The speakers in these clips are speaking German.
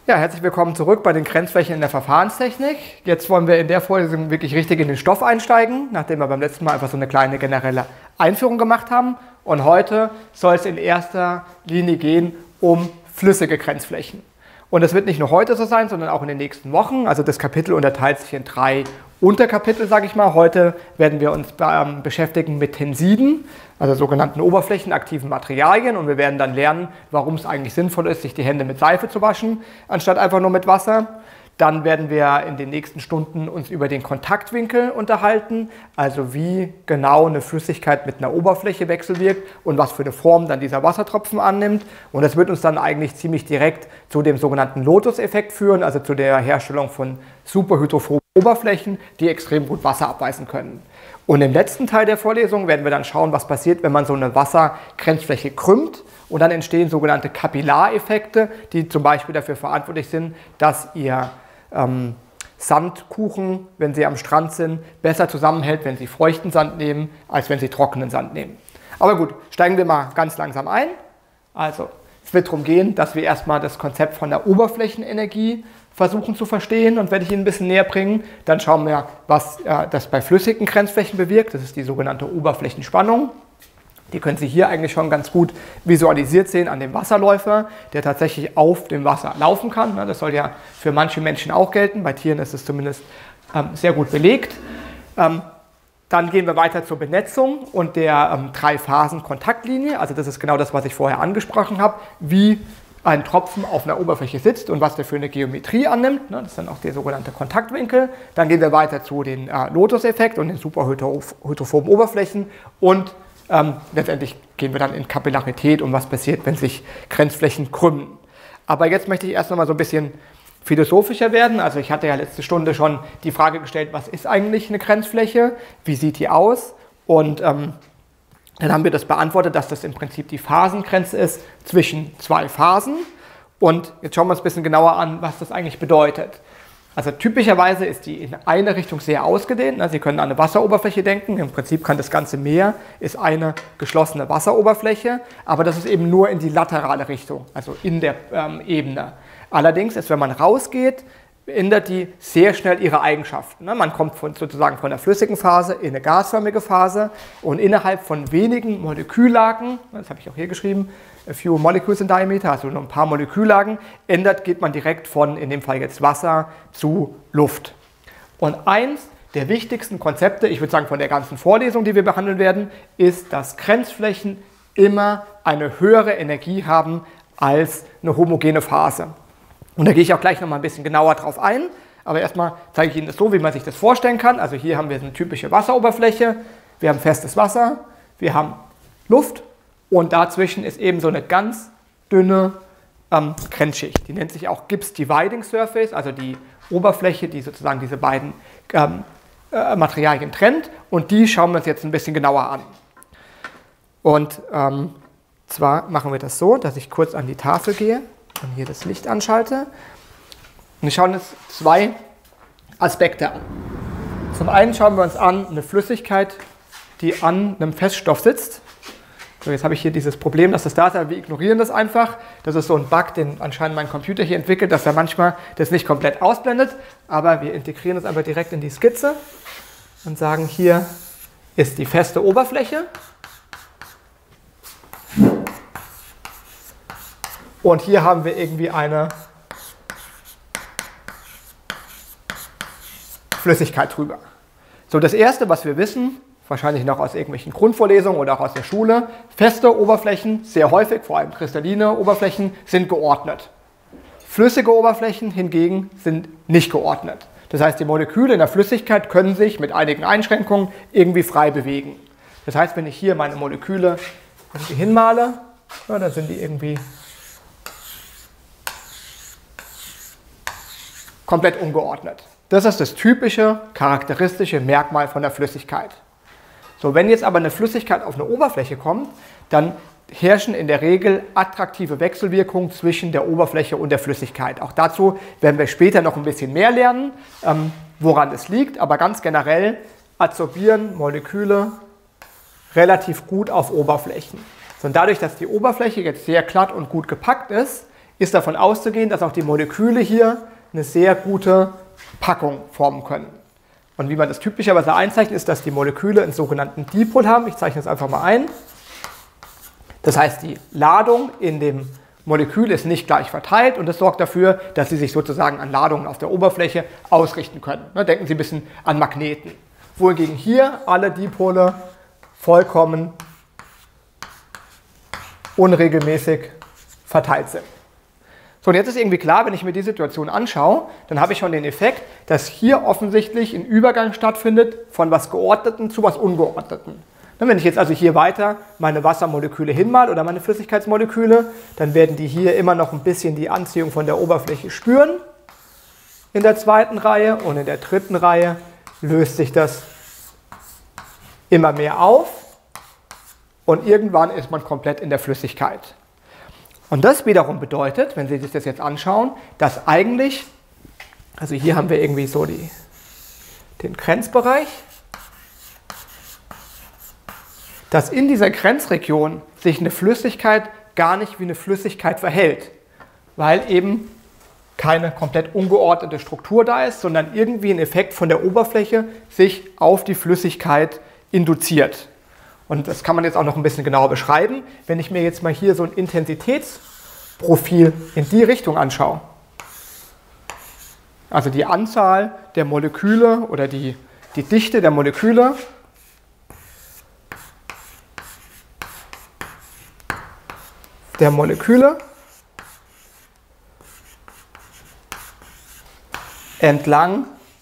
Ja, herzlich willkommen zurück bei den Grenzflächen in der Verfahrenstechnik. Jetzt wollen wir in der Vorlesung wirklich richtig in den Stoff einsteigen, nachdem wir beim letzten Mal einfach so eine kleine generelle Einführung gemacht haben. Und heute soll es in erster Linie gehen um flüssige Grenzflächen. Und das wird nicht nur heute so sein, sondern auch in den nächsten Wochen. Also das Kapitel unterteilt sich in 3 Unterkapitel, sage ich mal. Heute werden wir uns beschäftigen mit Tensiden, also sogenannten oberflächenaktiven Materialien. Und wir werden dann lernen, warum es eigentlich sinnvoll ist, sich die Hände mit Seife zu waschen, anstatt einfach nur mit Wasser. Dann werden wir in den nächsten Stunden uns über den Kontaktwinkel unterhalten, also wie genau eine Flüssigkeit mit einer Oberfläche wechselwirkt und was für eine Form dann dieser Wassertropfen annimmt. Und das wird uns dann eigentlich ziemlich direkt zu dem sogenannten Lotus-Effekt führen, also zu der Herstellung von superhydrophoben Oberflächen, die extrem gut Wasser abweisen können. Und im letzten Teil der Vorlesung werden wir dann schauen, was passiert, wenn man so eine Wassergrenzfläche krümmt. Und dann entstehen sogenannte Kapillareffekte, die zum Beispiel dafür verantwortlich sind, dass ihr Sandkuchen, wenn sie am Strand sind, besser zusammenhält, wenn sie feuchten Sand nehmen, als wenn sie trockenen Sand nehmen. Aber gut, steigen wir mal ganz langsam ein. Also, es wird darum gehen, dass wir erstmal das Konzept von der Oberflächenenergie versuchen zu verstehen und werde ich Ihnen ein bisschen näher bringen. Dann schauen wir, was das bei flüssigen Grenzflächen bewirkt. Das ist die sogenannte Oberflächenspannung. Die können Sie hier eigentlich schon ganz gut visualisiert sehen an dem Wasserläufer, der tatsächlich auf dem Wasser laufen kann. Das soll ja für manche Menschen auch gelten. Bei Tieren ist es zumindest sehr gut belegt. Dann gehen wir weiter zur Benetzung und der 3-Phasen-Kontaktlinie. Also das ist genau das, was ich vorher angesprochen habe, wie ein Tropfen auf einer Oberfläche sitzt und was der für eine Geometrie annimmt. Das ist dann auch der sogenannte Kontaktwinkel. Dann gehen wir weiter zu den Lotus-Effekt und den superhydrophoben Oberflächen und letztendlich gehen wir dann in Kapillarität und was passiert, wenn sich Grenzflächen krümmen. Aber jetzt möchte ich erst noch mal so ein bisschen philosophischer werden. Also ich hatte ja letzte Stunde schon die Frage gestellt, was ist eigentlich eine Grenzfläche? Wie sieht die aus? Und dann haben wir das beantwortet, dass das im Prinzip die Phasengrenze ist zwischen 2 Phasen. Und jetzt schauen wir uns ein bisschen genauer an, was das eigentlich bedeutet. Also typischerweise ist die in eine Richtung sehr ausgedehnt. Sie können an eine Wasseroberfläche denken. Im Prinzip kann das ganze Meer ist eine geschlossene Wasseroberfläche, aber das ist eben nur in die laterale Richtung, also in der Ebene. Allerdings ist, wenn man rausgeht, ändert die sehr schnell ihre Eigenschaften. Man kommt sozusagen von der flüssigen Phase in eine gasförmige Phase und innerhalb von wenigen Moleküllagen, das habe ich auch hier geschrieben, a few molecules in diameter, also nur ein paar Moleküllagen, geht man direkt von, in dem Fall jetzt Wasser, zu Luft. Und eins der wichtigsten Konzepte, ich würde sagen von der ganzen Vorlesung, die wir behandeln werden, ist, dass Grenzflächen immer eine höhere Energie haben als eine homogene Phase. Und da gehe ich auch gleich noch mal ein bisschen genauer drauf ein. Aber erstmal zeige ich Ihnen das so, wie man sich das vorstellen kann. Also hier haben wir eine typische Wasseroberfläche. Wir haben festes Wasser, wir haben Luft und dazwischen ist eben so eine ganz dünne Grenzschicht. Die nennt sich auch Gibbs Dividing Surface, also die Oberfläche, die sozusagen diese beiden Materialien trennt. Und die schauen wir uns jetzt ein bisschen genauer an. Und zwar machen wir das so, dass ich kurz an die Tafel gehe und hier das Licht anschalte. Und wir schauen uns 2 Aspekte an. Zum einen schauen wir uns an eine Flüssigkeit, die an einem Feststoff sitzt. So, jetzt habe ich hier dieses Problem, dass das da ist, aber wir ignorieren das einfach. Das ist so ein Bug, den anscheinend mein Computer hier entwickelt, dass er manchmal das nicht komplett ausblendet. Aber wir integrieren das einfach direkt in die Skizze und sagen, hier ist die feste Oberfläche. Und hier haben wir irgendwie eine Flüssigkeit drüber. So, das Erste, was wir wissen, wahrscheinlich noch aus irgendwelchen Grundvorlesungen oder auch aus der Schule, feste Oberflächen, sehr häufig, vor allem kristalline Oberflächen, sind geordnet. Flüssige Oberflächen hingegen sind nicht geordnet. Das heißt, die Moleküle in der Flüssigkeit können sich mit einigen Einschränkungen irgendwie frei bewegen. Das heißt, wenn ich hier meine Moleküle irgendwie hinmale, ja, dann sind die irgendwie komplett ungeordnet. Das ist das typische, charakteristische Merkmal von der Flüssigkeit. So, wenn jetzt aber eine Flüssigkeit auf eine Oberfläche kommt, dann herrschen in der Regel attraktive Wechselwirkungen zwischen der Oberfläche und der Flüssigkeit. Auch dazu werden wir später noch ein bisschen mehr lernen, woran es liegt, aber ganz generell adsorbieren Moleküle relativ gut auf Oberflächen. Und dadurch, dass die Oberfläche jetzt sehr glatt und gut gepackt ist, ist davon auszugehen, dass auch die Moleküle hier eine sehr gute Packung formen können. Und wie man das typischerweise einzeichnet, ist, dass die Moleküle einen sogenannten Dipol haben. Ich zeichne das einfach mal ein. Das heißt, die Ladung in dem Molekül ist nicht gleich verteilt und das sorgt dafür, dass sie sich sozusagen an Ladungen auf der Oberfläche ausrichten können. Denken Sie ein bisschen an Magneten. Wohingegen hier alle Dipole vollkommen unregelmäßig verteilt sind. So, und jetzt ist irgendwie klar, wenn ich mir die Situation anschaue, dann habe ich schon den Effekt, dass hier offensichtlich ein Übergang stattfindet von was Geordneten zu was Ungeordneten. Wenn ich jetzt also hier weiter meine Wassermoleküle hinmale oder meine Flüssigkeitsmoleküle, dann werden die hier immer noch ein bisschen die Anziehung von der Oberfläche spüren in der zweiten Reihe und in der dritten Reihe löst sich das immer mehr auf und irgendwann ist man komplett in der Flüssigkeit. Und das wiederum bedeutet, wenn Sie sich das jetzt anschauen, dass eigentlich, also hier haben wir irgendwie so den Grenzbereich, dass in dieser Grenzregion sich eine Flüssigkeit gar nicht wie eine Flüssigkeit verhält, weil eben keine komplett ungeordnete Struktur da ist, sondern irgendwie ein Effekt von der Oberfläche sich auf die Flüssigkeit induziert. Und das kann man jetzt auch noch ein bisschen genauer beschreiben. Wenn ich mir jetzt mal hier so ein Intensitätsprofil in die Richtung anschaue, also die Anzahl der Moleküle oder die Dichte der Moleküle entlang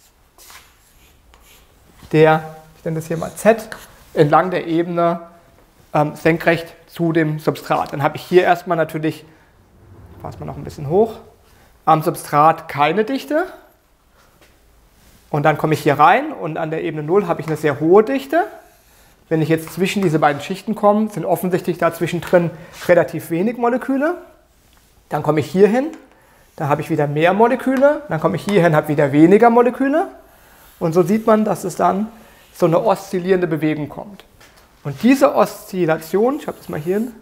der, ich nenne das hier mal Z, entlang der Ebene senkrecht zu dem Substrat. Dann habe ich hier erstmal natürlich, fassen wir noch ein bisschen hoch, am Substrat keine Dichte. Und dann komme ich hier rein und an der Ebene 0 habe ich eine sehr hohe Dichte. Wenn ich jetzt zwischen diese beiden Schichten komme, sind offensichtlich da zwischendrin relativ wenig Moleküle. Dann komme ich hier hin, da habe ich wieder mehr Moleküle. Dann komme ich hier hin, habe wieder weniger Moleküle. Und so sieht man, dass es dann so eine oszillierende Bewegung kommt. Und diese Oszillation, ich habe das mal hier hin,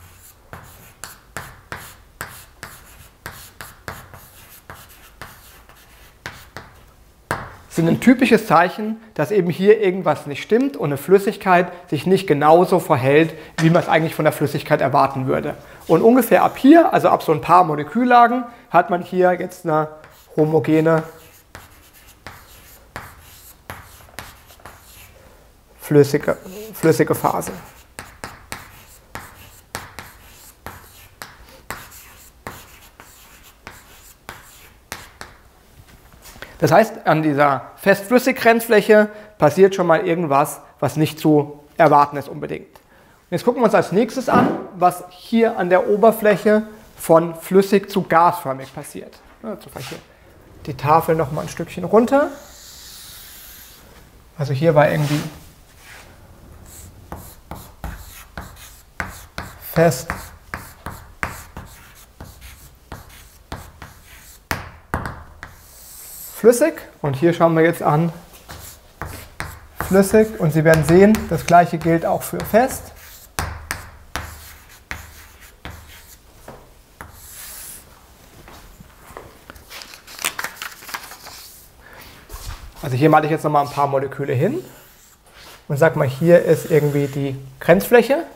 sind ein typisches Zeichen, dass eben hier irgendwas nicht stimmt und eine Flüssigkeit sich nicht genauso verhält, wie man es eigentlich von der Flüssigkeit erwarten würde. Und ungefähr ab hier, also ab so ein paar Moleküllagen, hat man hier jetzt eine homogene flüssige Phase. Das heißt, an dieser Festflüssig-Grenzfläche passiert schon mal irgendwas, was nicht zu erwarten ist unbedingt. Und jetzt gucken wir uns als nächstes an, was hier an der Oberfläche von flüssig zu gasförmig passiert. Also vielleicht hier die Tafel noch mal ein Stückchen runter. Also hier war irgendwie fest flüssig und hier schauen wir jetzt an flüssig und Sie werden sehen, das gleiche gilt auch für fest. Also hier male ich jetzt noch mal ein paar Moleküle hin und sage mal, hier ist irgendwie die Grenzfläche.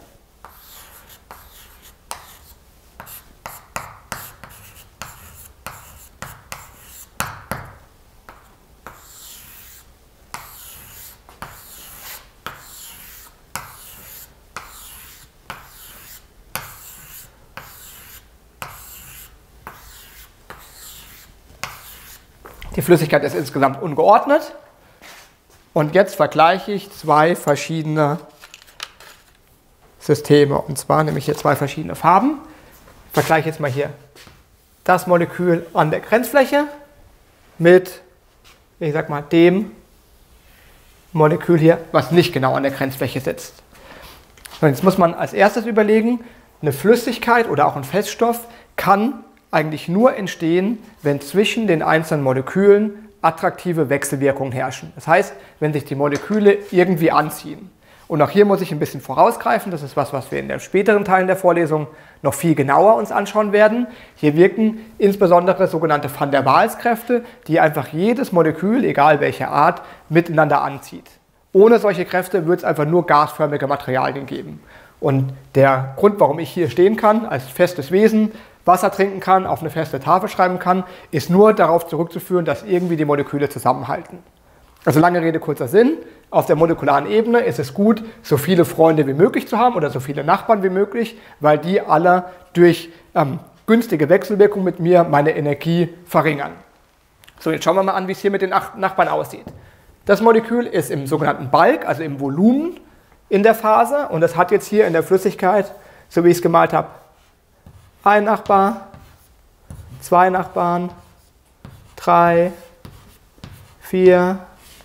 Die Flüssigkeit ist insgesamt ungeordnet. Und jetzt vergleiche ich zwei verschiedene Systeme. Und zwar nehme ich hier zwei verschiedene Farben. Ich vergleiche jetzt mal hier das Molekül an der Grenzfläche mit, ich sag mal, dem Molekül hier, was nicht genau an der Grenzfläche sitzt. Und jetzt muss man als erstes überlegen, eine Flüssigkeit oder auch ein Feststoff kann eigentlich nur entstehen, wenn zwischen den einzelnen Molekülen attraktive Wechselwirkungen herrschen. Das heißt, wenn sich die Moleküle irgendwie anziehen. Und auch hier muss ich ein bisschen vorausgreifen, das ist was wir in den späteren Teilen der Vorlesung noch viel genauer uns anschauen werden. Hier wirken insbesondere sogenannte Van der Waals-Kräfte, die einfach jedes Molekül, egal welche Art, miteinander anzieht. Ohne solche Kräfte wird es einfach nur gasförmige Materialien geben. Und der Grund, warum ich hier stehen kann, als festes Wesen, Wasser trinken kann, auf eine feste Tafel schreiben kann, ist nur darauf zurückzuführen, dass irgendwie die Moleküle zusammenhalten. Also lange Rede, kurzer Sinn. Auf der molekularen Ebene ist es gut, so viele Freunde wie möglich zu haben oder so viele Nachbarn wie möglich, weil die alle durch günstige Wechselwirkung mit mir meine Energie verringern. So, jetzt schauen wir mal an, wie es hier mit den Nachbarn aussieht. Das Molekül ist im sogenannten Bulk, also im Volumen in der Phase, und das hat jetzt hier in der Flüssigkeit, so wie ich es gemalt habe, ein Nachbar, 2 Nachbarn, 3, 4,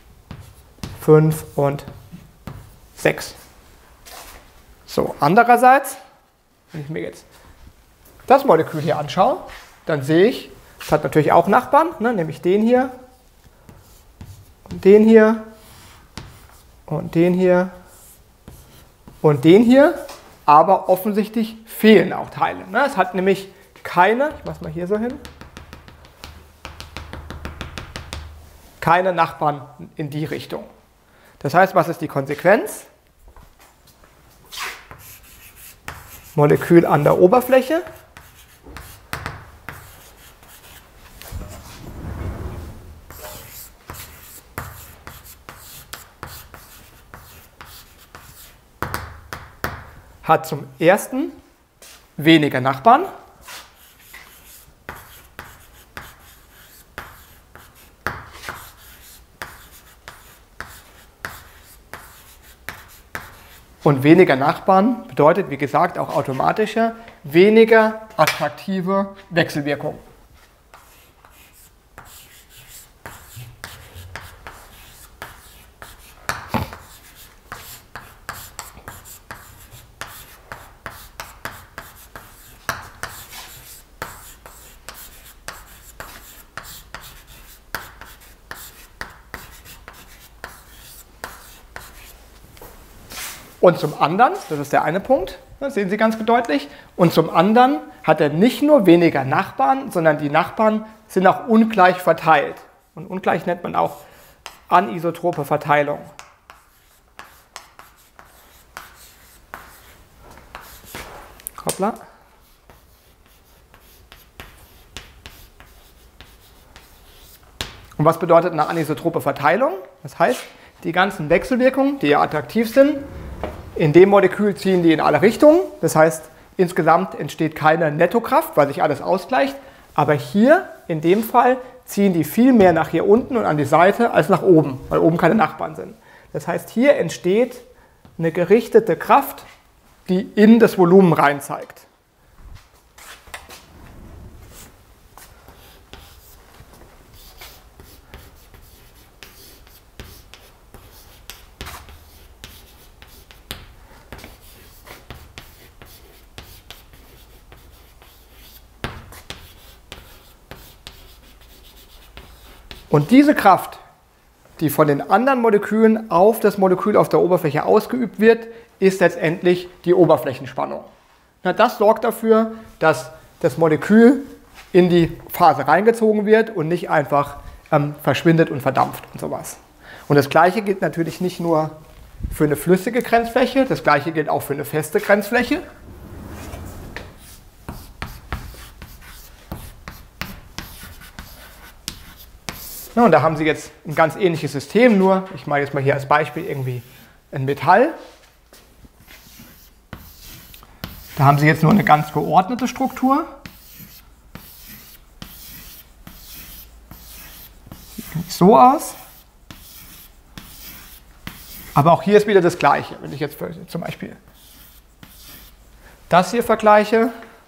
5 und 6. So, andererseits, wenn ich mir jetzt das Molekül hier anschaue, dann sehe ich, es hat natürlich auch Nachbarn, ne, nämlich den hier und den hier und den hier und den hier, aber offensichtlich fehlen auch Teile. Ne? Es hat nämlich keine, ich mache es mal hier so hin, keine Nachbarn in die Richtung. Das heißt, was ist die Konsequenz? Molekül an der Oberfläche. Hat zum ersten weniger Nachbarn. Und weniger Nachbarn bedeutet, wie gesagt, auch automatischer, weniger attraktive Wechselwirkung. Und zum anderen, das ist der eine Punkt, das sehen Sie ganz deutlich, und zum anderen hat er nicht nur weniger Nachbarn, sondern die Nachbarn sind auch ungleich verteilt. Und ungleich nennt man auch anisotrope Verteilung. Hoppla. Und was bedeutet eine anisotrope Verteilung? Das heißt, die ganzen Wechselwirkungen, die ja attraktiv sind, in dem Molekül ziehen die in alle Richtungen. Das heißt, insgesamt entsteht keine Nettokraft, weil sich alles ausgleicht. Aber hier, in dem Fall, ziehen die viel mehr nach hier unten und an die Seite als nach oben, weil oben keine Nachbarn sind. Das heißt, hier entsteht eine gerichtete Kraft, die in das Volumen rein zeigt. Und diese Kraft, die von den anderen Molekülen auf das Molekül auf der Oberfläche ausgeübt wird, ist letztendlich die Oberflächenspannung. Das sorgt dafür, dass das Molekül in die Phase reingezogen wird und nicht einfach verschwindet und verdampft und sowas. Und das Gleiche gilt natürlich nicht nur für eine flüssige Grenzfläche, das Gleiche gilt auch für eine feste Grenzfläche. Ja, und da haben Sie jetzt ein ganz ähnliches System, nur ich mache jetzt mal hier als Beispiel irgendwie ein Metall. Da haben Sie jetzt nur eine ganz geordnete Struktur. Sieht so aus. Aber auch hier ist wieder das Gleiche. Wenn ich jetzt zum Beispiel das hier vergleiche,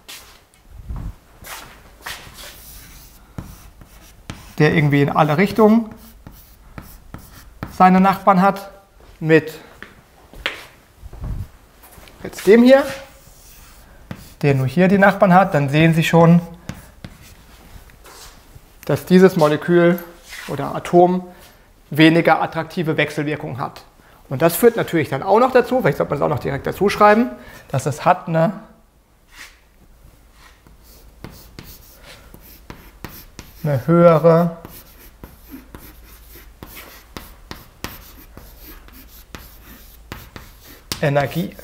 der irgendwie in alle Richtungen seine Nachbarn hat, mit jetzt dem hier, der nur hier die Nachbarn hat, dann sehen Sie schon, dass dieses Molekül oder Atom weniger attraktive Wechselwirkung hat. Und das führt natürlich dann auch noch dazu, vielleicht sollte man es auch noch direkt dazu schreiben, dass es hat eine höhere Energie.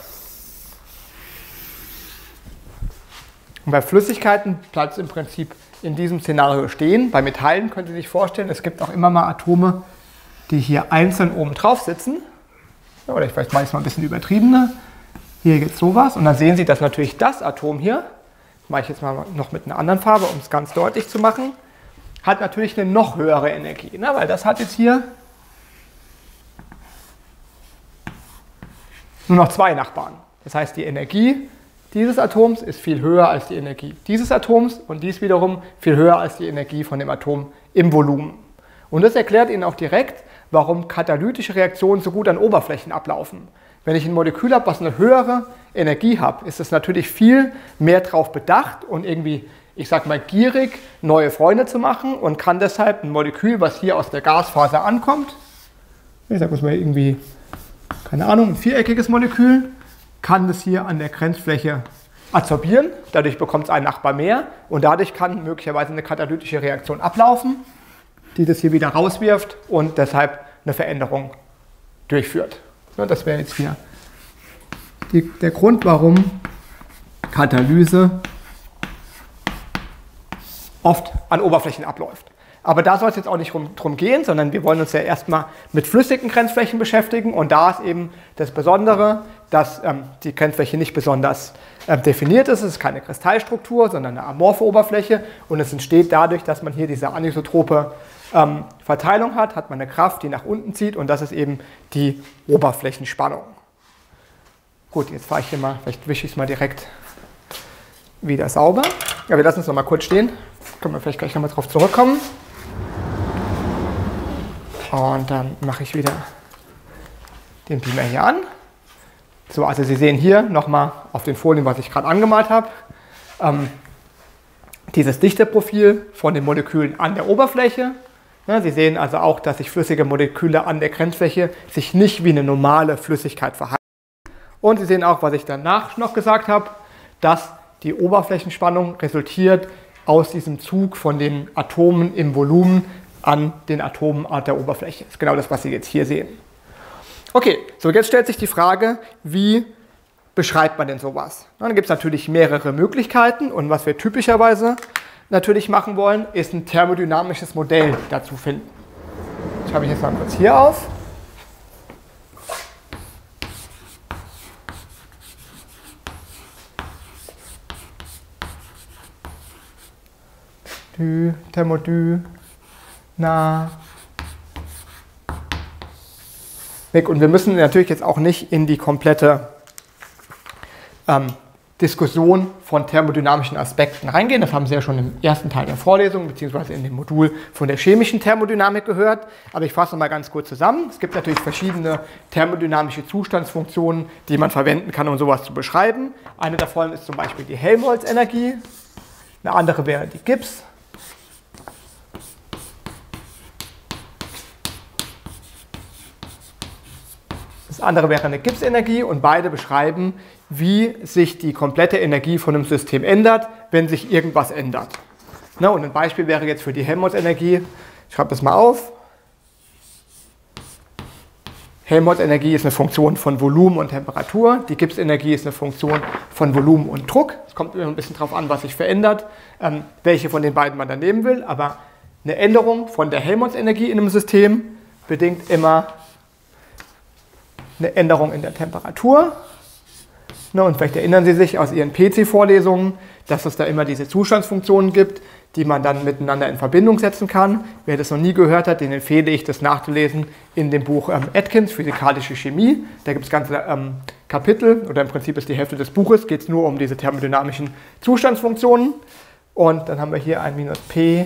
Und bei Flüssigkeiten bleibt es im Prinzip in diesem Szenario stehen. Bei Metallen könnt ihr sich vorstellen, es gibt auch immer mal Atome, die hier einzeln oben drauf sitzen. Oder ich weiß manchmal ein bisschen übertriebener. Hier gibt es sowas. Und dann sehen Sie, dass natürlich das Atom hier, das mache ich jetzt mal noch mit einer anderen Farbe, um es ganz deutlich zu machen, hat natürlich eine noch höhere Energie. Ne? Weil das hat jetzt hier nur noch 2 Nachbarn. Das heißt, die Energie dieses Atoms ist viel höher als die Energie dieses Atoms und dies wiederum viel höher als die Energie von dem Atom im Volumen. Und das erklärt Ihnen auch direkt, warum katalytische Reaktionen so gut an Oberflächen ablaufen. Wenn ich ein Molekül habe, was eine höhere Energie hat, ist es natürlich viel mehr darauf bedacht und irgendwie, ich sag mal, gierig, neue Freunde zu machen und kann deshalb ein Molekül, was hier aus der Gasphase ankommt, ich sag mal irgendwie, keine Ahnung, ein viereckiges Molekül, kann das hier an der Grenzfläche adsorbieren, dadurch bekommt es einen Nachbar mehr und dadurch kann möglicherweise eine katalytische Reaktion ablaufen, die das hier wieder rauswirft und deshalb eine Veränderung durchführt. Ja, das wäre jetzt hier der Grund, warum Katalyse oft an Oberflächen abläuft. Aber da soll es jetzt auch nicht drum gehen, sondern wir wollen uns ja erstmal mit flüssigen Grenzflächen beschäftigen und da ist eben das Besondere, dass die Grenzfläche nicht besonders definiert ist. Es ist keine Kristallstruktur, sondern eine amorphe Oberfläche und es entsteht dadurch, dass man hier diese anisotrope Verteilung hat man eine Kraft, die nach unten zieht und das ist eben die Oberflächenspannung. Gut, jetzt fahre ich hier mal, vielleicht wische ich es mal direkt wieder sauber. Ja, wir lassen es noch mal kurz stehen. Können wir vielleicht gleich nochmal drauf zurückkommen. Und dann mache ich wieder den Beamer hier an. So, also Sie sehen hier nochmal auf den Folien, was ich gerade angemalt habe, dieses Dichteprofil von den Molekülen an der Oberfläche. Ja, Sie sehen also auch, dass sich flüssige Moleküle an der Grenzfläche sich nicht wie eine normale Flüssigkeit verhalten. Und Sie sehen auch, was ich danach noch gesagt habe, dass die Oberflächenspannung resultiert aus diesem Zug von den Atomen im Volumen an den Atomen an der Oberfläche. Das ist genau das, was Sie jetzt hier sehen. Okay, so jetzt stellt sich die Frage, wie beschreibt man denn sowas? Dann gibt es natürlich mehrere Möglichkeiten und was wir typischerweise natürlich machen wollen, ist ein thermodynamisches Modell dazu finden. Das schreibe ich jetzt mal kurz hier auf. Und wir müssen natürlich jetzt auch nicht in die komplette Diskussion von thermodynamischen Aspekten reingehen. Das haben Sie ja schon im ersten Teil der Vorlesung bzw. in dem Modul von der chemischen Thermodynamik gehört. Aber ich fasse noch mal ganz kurz zusammen. Es gibt natürlich verschiedene thermodynamische Zustandsfunktionen, die man verwenden kann, um sowas zu beschreiben. Eine davon ist zum Beispiel die Helmholtz-Energie. Eine andere wäre die Gibbs. Das andere wäre eine Gibbs-Energie und beide beschreiben, wie sich die komplette Energie von einem System ändert, wenn sich irgendwas ändert. Na, und ein Beispiel wäre jetzt für die Helmholtz-Energie, ich schreibe das mal auf. Helmholtz-Energie ist eine Funktion von Volumen und Temperatur, die Gibbs-Energie ist eine Funktion von Volumen und Druck. Es kommt immer ein bisschen darauf an, was sich verändert, welche von den beiden man dann nehmen will, aber eine Änderung von der Helmholtz-Energie in einem System bedingt immer eine Änderung in der Temperatur. Und vielleicht erinnern Sie sich aus Ihren PC-Vorlesungen, dass es da immer diese Zustandsfunktionen gibt, die man dann miteinander in Verbindung setzen kann. Wer das noch nie gehört hat, den empfehle ich, das nachzulesen in dem Buch Atkins, Physikalische Chemie. Da gibt es ganze Kapitel, oder im Prinzip ist die Hälfte des Buches, geht es nur um diese thermodynamischen Zustandsfunktionen. Und dann haben wir hier ein minus P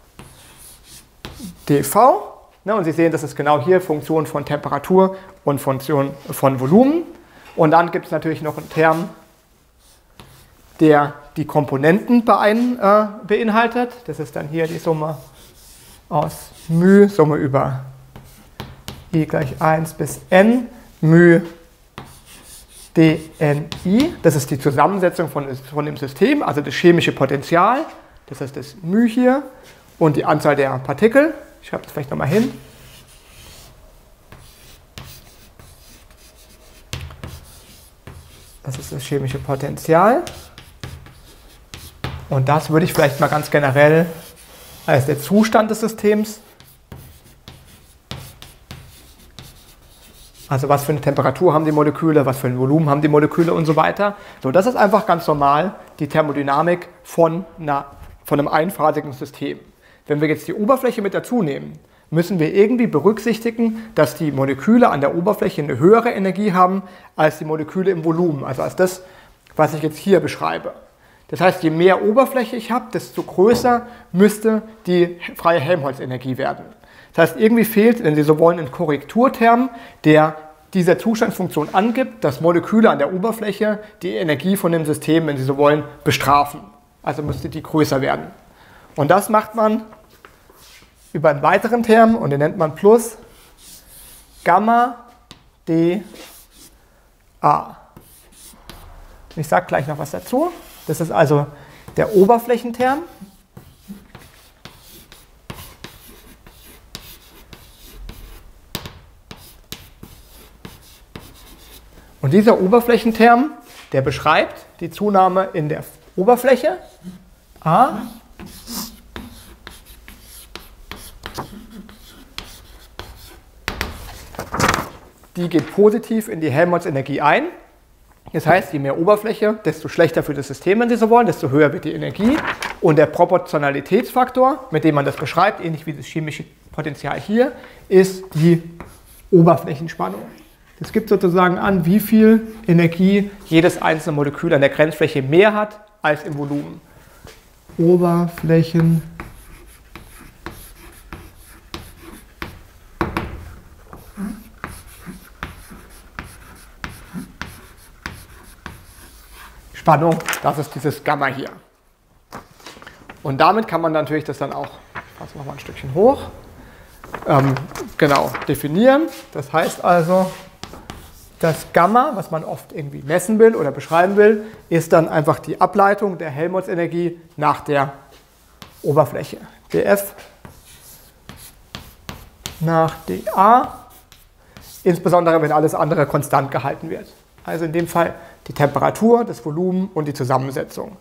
dV. Und Sie sehen, das ist genau hier Funktion von Temperatur und Funktion von Volumen. Und dann gibt es natürlich noch einen Term, der die Komponenten beinhaltet. Das ist dann hier die Summe aus μ, Summe über I gleich 1 bis n μ dNi, das ist die Zusammensetzung von dem System, also das chemische Potential, das heißt das μ hier und die Anzahl der Partikel. Ich schreibe das vielleicht nochmal hin. Das ist das chemische Potential. Und das würde ich vielleicht mal ganz generell als der Zustand des Systems, also was für eine Temperatur haben die Moleküle, was für ein Volumen haben die Moleküle und so weiter. So, das ist einfach ganz normal die Thermodynamik von einem einphasigen System. Wenn wir jetzt die Oberfläche mit dazu nehmen, müssen wir irgendwie berücksichtigen, dass die Moleküle an der Oberfläche eine höhere Energie haben als die Moleküle im Volumen, also als das, was ich jetzt hier beschreibe. Das heißt, je mehr Oberfläche ich habe, desto größer müsste die freie Helmholtz-Energie werden. Das heißt, irgendwie fehlt, wenn Sie so wollen, ein Korrekturterm, der dieser Zustandsfunktion angibt, dass Moleküle an der Oberfläche die Energie von dem System, wenn Sie so wollen, bestrafen. Also müsste die größer werden. Und das macht man über einen weiteren Term und den nennt man plus Gamma dA. Ich sage gleich noch was dazu. Das ist also der Oberflächenterm. Und dieser Oberflächenterm, der beschreibt die Zunahme in der Oberfläche A die geht positiv in die Helmholtz-Energie ein. Das heißt, je mehr Oberfläche, desto schlechter für das System, wenn Sie so wollen, desto höher wird die Energie. Und der Proportionalitätsfaktor, mit dem man das beschreibt, ähnlich wie das chemische Potential hier, ist die Oberflächenspannung. Das gibt sozusagen an, wie viel Energie jedes einzelne Molekül an der Grenzfläche mehr hat als im Volumen. Oberflächenspannung. Das ist dieses Gamma hier. Und damit kann man natürlich das dann auch, ich fasse noch mal ein Stückchen hoch, genau definieren. Das heißt also, das Gamma, was man oft irgendwie messen will oder beschreiben will, ist dann einfach die Ableitung der Helmholtz-Energie nach der Oberfläche. dF nach dA, insbesondere wenn alles andere konstant gehalten wird. Also in dem Fall die Temperatur, das Volumen und die Zusammensetzung.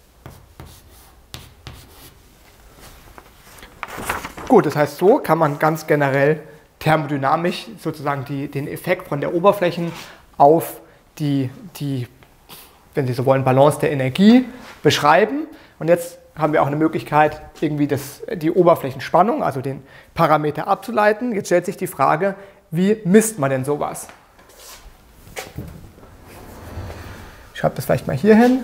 Gut, das heißt, so kann man ganz generell thermodynamisch sozusagen den Effekt von der Oberflächen auf die, wenn Sie so wollen, Balance der Energie beschreiben. Und jetzt haben wir auch eine Möglichkeit, irgendwie die Oberflächenspannung, also den Parameter abzuleiten. Jetzt stellt sich die Frage, wie misst man denn sowas? Ich schreibe das vielleicht mal hier hin.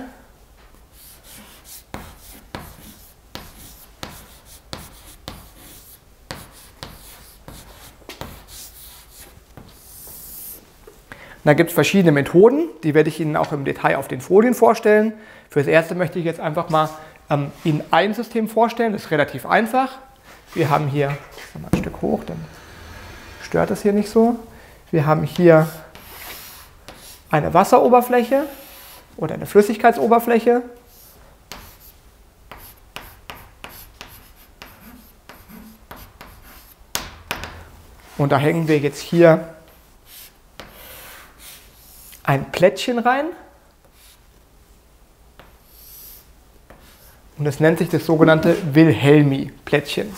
Da gibt es verschiedene Methoden, die werde ich Ihnen auch im Detail auf den Folien vorstellen. Für das erste möchte ich jetzt einfach mal Ihnen ein System vorstellen, das ist relativ einfach. Wir haben hier, mal ein Stück hoch, dann stört das hier nicht so. Wir haben hier eine Wasseroberfläche oder eine Flüssigkeitsoberfläche. Und da hängen wir jetzt hier ein Plättchen rein. Und das nennt sich das sogenannte Wilhelmi-Plättchen.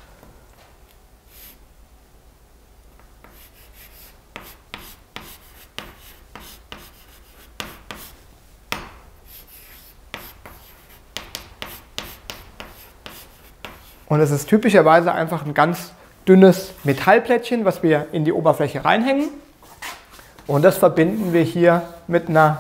Und es ist typischerweise einfach ein ganz dünnes Metallplättchen, was wir in die Oberfläche reinhängen. Und das verbinden wir hier mit einer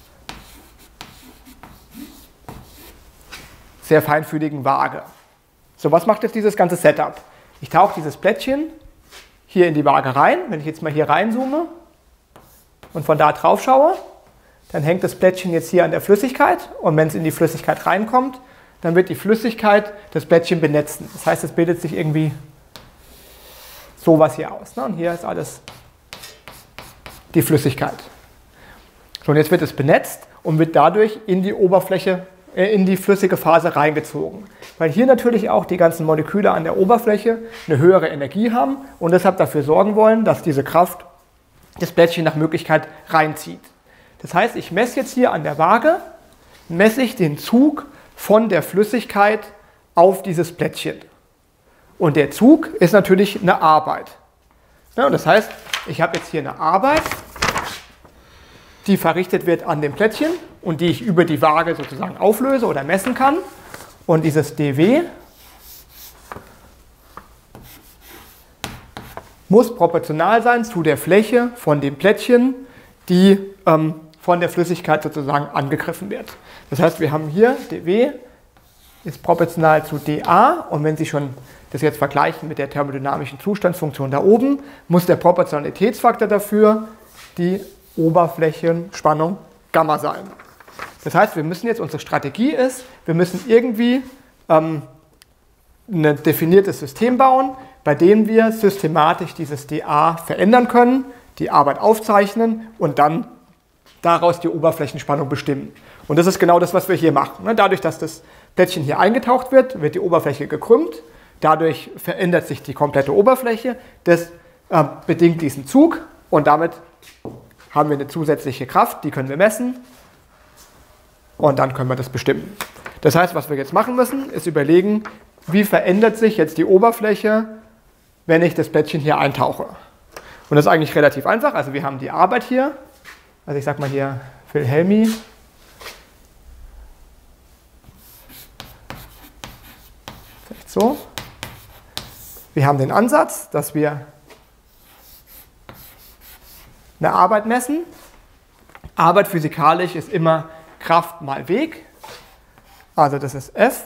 sehr feinfühligen Waage. So, was macht jetzt dieses ganze Setup? Ich tauche dieses Plättchen hier in die Waage rein. Wenn ich jetzt mal hier reinzoome und von da drauf schaue, dann hängt das Plättchen jetzt hier an der Flüssigkeit. Und wenn es in die Flüssigkeit reinkommt, dann wird die Flüssigkeit das Plättchen benetzen. Das heißt, es bildet sich irgendwie sowas hier aus. Und hier ist alles die Flüssigkeit. So, und jetzt wird es benetzt und wird dadurch in die Oberfläche, in die flüssige Phase reingezogen. Weil hier natürlich auch die ganzen Moleküle an der Oberfläche eine höhere Energie haben und deshalb dafür sorgen wollen, dass diese Kraft das Plättchen nach Möglichkeit reinzieht. Das heißt, ich messe jetzt hier an der Waage, messe ich den Zug von der Flüssigkeit auf dieses Plättchen. Und der Zug ist natürlich eine Arbeit. Ja, und das heißt, ich habe jetzt hier eine Arbeit, die verrichtet wird an dem Plättchen und die ich über die Waage sozusagen auflöse oder messen kann. Und dieses dW muss proportional sein zu der Fläche von dem Plättchen, die von der Flüssigkeit sozusagen angegriffen wird. Das heißt, wir haben hier dW ist proportional zu dA und wenn Sie schon das jetzt vergleichen mit der thermodynamischen Zustandsfunktion da oben, muss der Proportionalitätsfaktor dafür die Oberflächenspannung Gamma sein. Das heißt, wir müssen jetzt, unsere Strategie ist, wir müssen irgendwie ein definiertes System bauen, bei dem wir systematisch dieses dA verändern können, die Arbeit aufzeichnen und dann daraus die Oberflächenspannung bestimmen. Und das ist genau das, was wir hier machen. Dadurch, dass das Plättchen hier eingetaucht wird, wird die Oberfläche gekrümmt. Dadurch verändert sich die komplette Oberfläche. Das bedingt diesen Zug und damit haben wir eine zusätzliche Kraft, die können wir messen und dann können wir das bestimmen. Das heißt, was wir jetzt machen müssen, ist überlegen, wie verändert sich jetzt die Oberfläche, wenn ich das Plättchen hier eintauche. Und das ist eigentlich relativ einfach. Also wir haben die Arbeit hier, also ich sage mal hier Wilhelmi. Vielleicht so. Wir haben den Ansatz, dass wir eine Arbeit messen. Arbeit physikalisch ist immer Kraft mal Weg. Also das ist F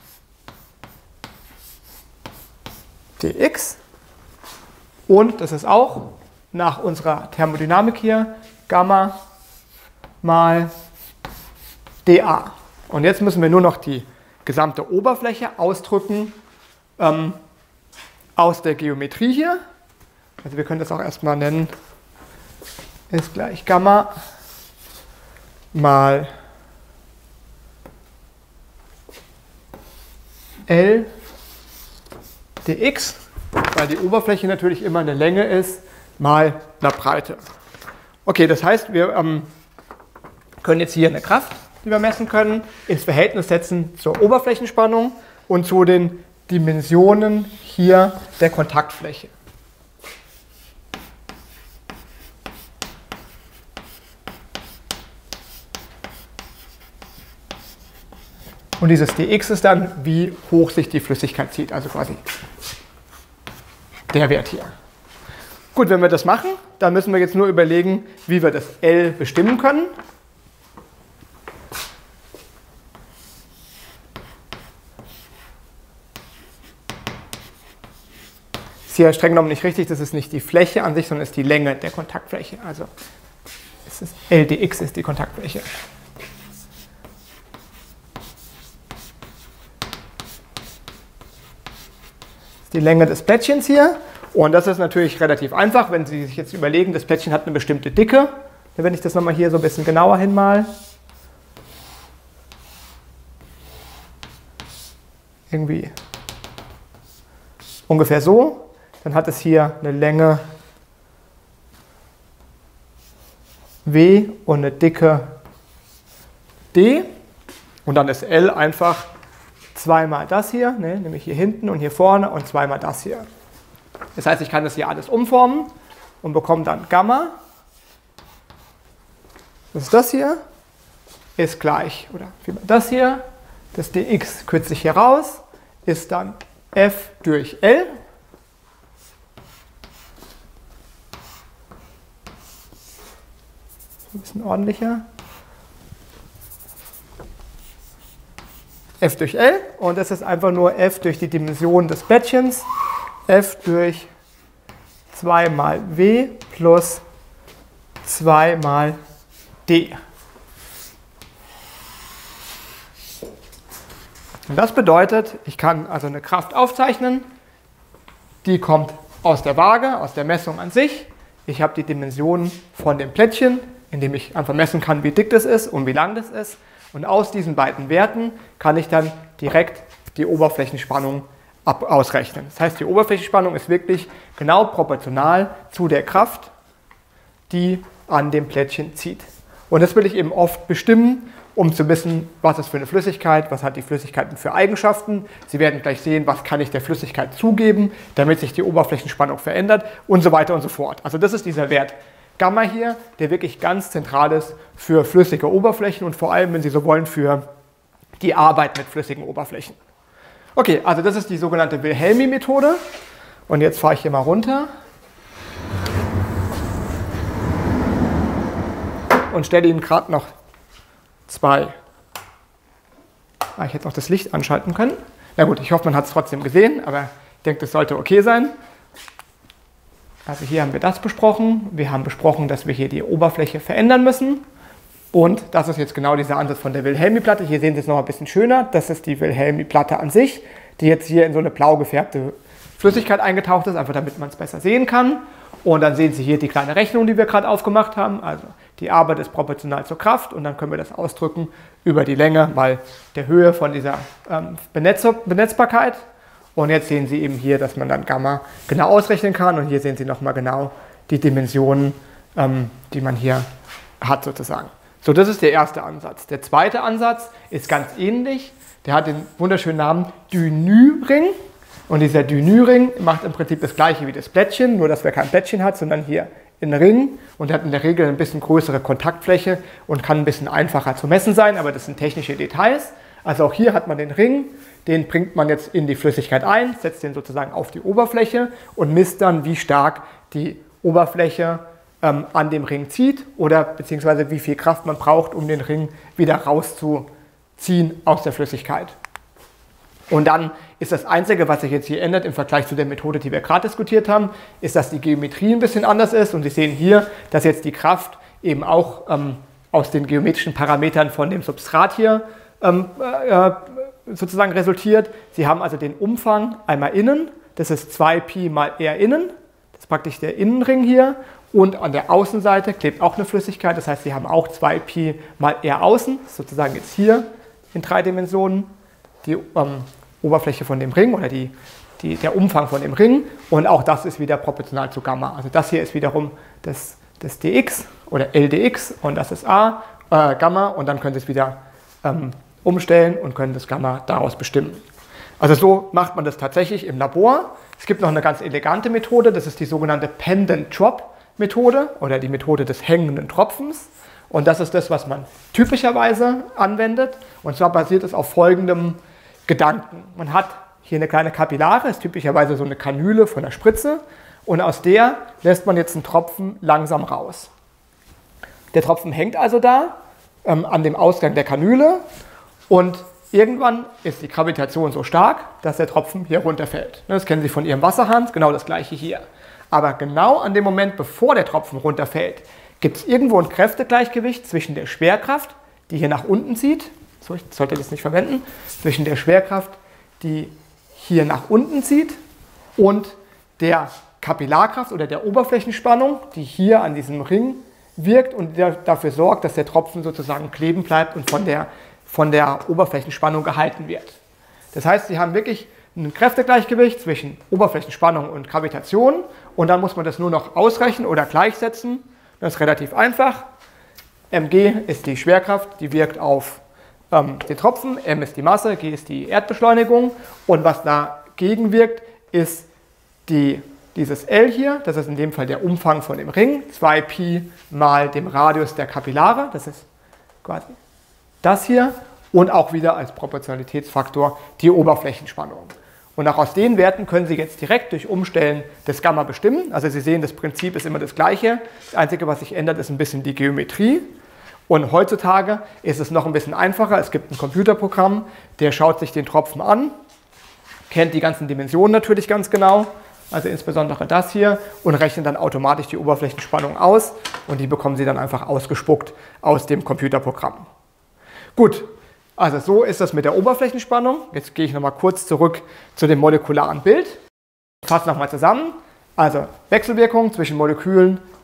dx. Und das ist auch nach unserer Thermodynamik hier Gamma mal dA. Und jetzt müssen wir nur noch die gesamte Oberfläche ausdrücken aus der Geometrie hier. Also wir können das auch erstmal nennen, ist gleich Gamma mal L dx, weil die Oberfläche natürlich immer eine Länge ist mal eine Breite. Okay, das heißt, wir können jetzt hier eine Kraft, die wir messen können, ins Verhältnis setzen zur Oberflächenspannung und zu den Dimensionen hier der Kontaktfläche. Und dieses dx ist dann, wie hoch sich die Flüssigkeit zieht, also quasi der Wert hier. Gut, wenn wir das machen, dann müssen wir jetzt nur überlegen, wie wir das L bestimmen können. Ist hier streng genommen nicht richtig, das ist nicht die Fläche an sich, sondern ist die Länge der Kontaktfläche. Also es ist L dx ist die Kontaktfläche. Die Länge des Plättchens hier. Und das ist natürlich relativ einfach, wenn Sie sich jetzt überlegen, das Plättchen hat eine bestimmte Dicke. Wenn ich das nochmal hier so ein bisschen genauer hinmal. Irgendwie ungefähr so. Dann hat es hier eine Länge W und eine Dicke D. Und dann ist L einfach zweimal das hier, nämlich hier hinten und hier vorne und zweimal das hier. Das heißt, ich kann das hier alles umformen und bekomme dann Gamma. Das hier, ist gleich, oder das hier, das dx kürzt sich hier raus, ist dann F durch L. Ein bisschen ordentlicher. F durch L und das ist einfach nur F durch die Dimension des Plättchens, F durch 2 mal W plus 2 mal D. Und das bedeutet, ich kann also eine Kraft aufzeichnen, die kommt aus der Waage, aus der Messung an sich, ich habe die Dimensionen von dem Plättchen, indem ich einfach messen kann, wie dick das ist und wie lang das ist. Und aus diesen beiden Werten kann ich dann direkt die Oberflächenspannung ausrechnen. Das heißt, die Oberflächenspannung ist wirklich genau proportional zu der Kraft, die an dem Plättchen zieht. Und das will ich eben oft bestimmen, um zu wissen, was ist für eine Flüssigkeit, was hat die Flüssigkeit für Eigenschaften. Sie werden gleich sehen, was kann ich der Flüssigkeit zugeben, damit sich die Oberflächenspannung verändert und so weiter und so fort. Also das ist dieser Wert Gamma hier, der wirklich ganz zentral ist für flüssige Oberflächen und vor allem, wenn Sie so wollen, für die Arbeit mit flüssigen Oberflächen. Okay, also das ist die sogenannte Wilhelmi-Methode. Und jetzt fahre ich hier mal runter und stelle Ihnen gerade noch zwei. Ich hätte noch das Licht anschalten können. Na gut, ich hoffe, man hat es trotzdem gesehen, aber ich denke, das sollte okay sein. Also hier haben wir das besprochen. Wir haben besprochen, dass wir hier die Oberfläche verändern müssen. Und das ist jetzt genau dieser Ansatz von der Wilhelmi-Platte. Hier sehen Sie es noch ein bisschen schöner. Das ist die Wilhelmi-Platte an sich, die jetzt hier in so eine blau gefärbte Flüssigkeit eingetaucht ist, einfach damit man es besser sehen kann. Und dann sehen Sie hier die kleine Rechnung, die wir gerade aufgemacht haben. Also die Arbeit ist proportional zur Kraft und dann können wir das ausdrücken über die Länge mal der Höhe von dieser Benetzbarkeit. Und jetzt sehen Sie eben hier, dass man dann Gamma genau ausrechnen kann. Und hier sehen Sie nochmal genau die Dimensionen, die man hier hat sozusagen. So, das ist der erste Ansatz. Der zweite Ansatz ist ganz ähnlich. Der hat den wunderschönen Namen Dünü-Ring. Und dieser Dünü-Ring macht im Prinzip das gleiche wie das Plättchen, nur dass er kein Plättchen hat, sondern hier einen Ring. Und der hat in der Regel ein bisschen größere Kontaktfläche und kann ein bisschen einfacher zu messen sein, aber das sind technische Details. Also auch hier hat man den Ring, den bringt man jetzt in die Flüssigkeit ein, setzt den sozusagen auf die Oberfläche und misst dann, wie stark die Oberfläche an dem Ring zieht oder beziehungsweise wie viel Kraft man braucht, um den Ring wieder rauszuziehen aus der Flüssigkeit. Und dann ist das Einzige, was sich jetzt hier ändert im Vergleich zu der Methode, die wir gerade diskutiert haben, ist, dass die Geometrie ein bisschen anders ist. Und Sie sehen hier, dass jetzt die Kraft eben auch aus den geometrischen Parametern von dem Substrat hier sozusagen resultiert. Sie haben also den Umfang einmal innen, das ist 2π mal r innen, das ist praktisch der Innenring hier. Und an der Außenseite klebt auch eine Flüssigkeit, das heißt, Sie haben auch 2π mal r außen, das ist sozusagen jetzt hier in 3 Dimensionen die Oberfläche von dem Ring oder der Umfang von dem Ring. Und auch das ist wieder proportional zu Gamma. Also das hier ist wiederum das dx oder LDX und das ist Gamma und dann können Sie es wieder umstellen und können das Gamma daraus bestimmen. Also so macht man das tatsächlich im Labor. Es gibt noch eine ganz elegante Methode, das ist die sogenannte Pendant-Drop-Methode oder die Methode des hängenden Tropfens. Und das ist das, was man typischerweise anwendet. Und zwar basiert es auf folgendem Gedanken. Man hat hier eine kleine Kapillare, ist typischerweise so eine Kanüle von der Spritze. Und aus der lässt man jetzt einen Tropfen langsam raus. Der Tropfen hängt also da an dem Ausgang der Kanüle. Und irgendwann ist die Gravitation so stark, dass der Tropfen hier runterfällt. Das kennen Sie von Ihrem Wasserhahn, genau das gleiche hier. Aber genau an dem Moment, bevor der Tropfen runterfällt, gibt es irgendwo ein Kräftegleichgewicht zwischen der Schwerkraft, die hier nach unten zieht, so, ich sollte das nicht verwenden, zwischen der Schwerkraft, die hier nach unten zieht und der Kapillarkraft oder der Oberflächenspannung, die hier an diesem Ring wirkt und dafür sorgt, dass der Tropfen sozusagen kleben bleibt und von der Oberflächenspannung gehalten wird. Das heißt, Sie haben wirklich ein Kräftegleichgewicht zwischen Oberflächenspannung und Gravitation und dann muss man das nur noch ausrechnen oder gleichsetzen. Das ist relativ einfach. mg ist die Schwerkraft, die wirkt auf den Tropfen, m ist die Masse, g ist die Erdbeschleunigung und was dagegen wirkt, ist dieses L hier, das ist in dem Fall der Umfang von dem Ring, 2π mal dem Radius der Kapillare, das ist quasi das hier und auch wieder als Proportionalitätsfaktor die Oberflächenspannung. Und auch aus den Werten können Sie jetzt direkt durch Umstellen das Gamma bestimmen. Also Sie sehen, das Prinzip ist immer das gleiche. Das Einzige, was sich ändert, ist ein bisschen die Geometrie. Und heutzutage ist es noch ein bisschen einfacher. Es gibt ein Computerprogramm, der schaut sich den Tropfen an, kennt die ganzen Dimensionen natürlich ganz genau, also insbesondere das hier, und rechnet dann automatisch die Oberflächenspannung aus. Und die bekommen Sie dann einfach ausgespuckt aus dem Computerprogramm. Gut. Also so ist das mit der Oberflächenspannung. Jetzt gehe ich nochmal kurz zurück zu dem molekularen Bild. Ich fasse nochmal zusammen. Also Wechselwirkung zwischen Molekülen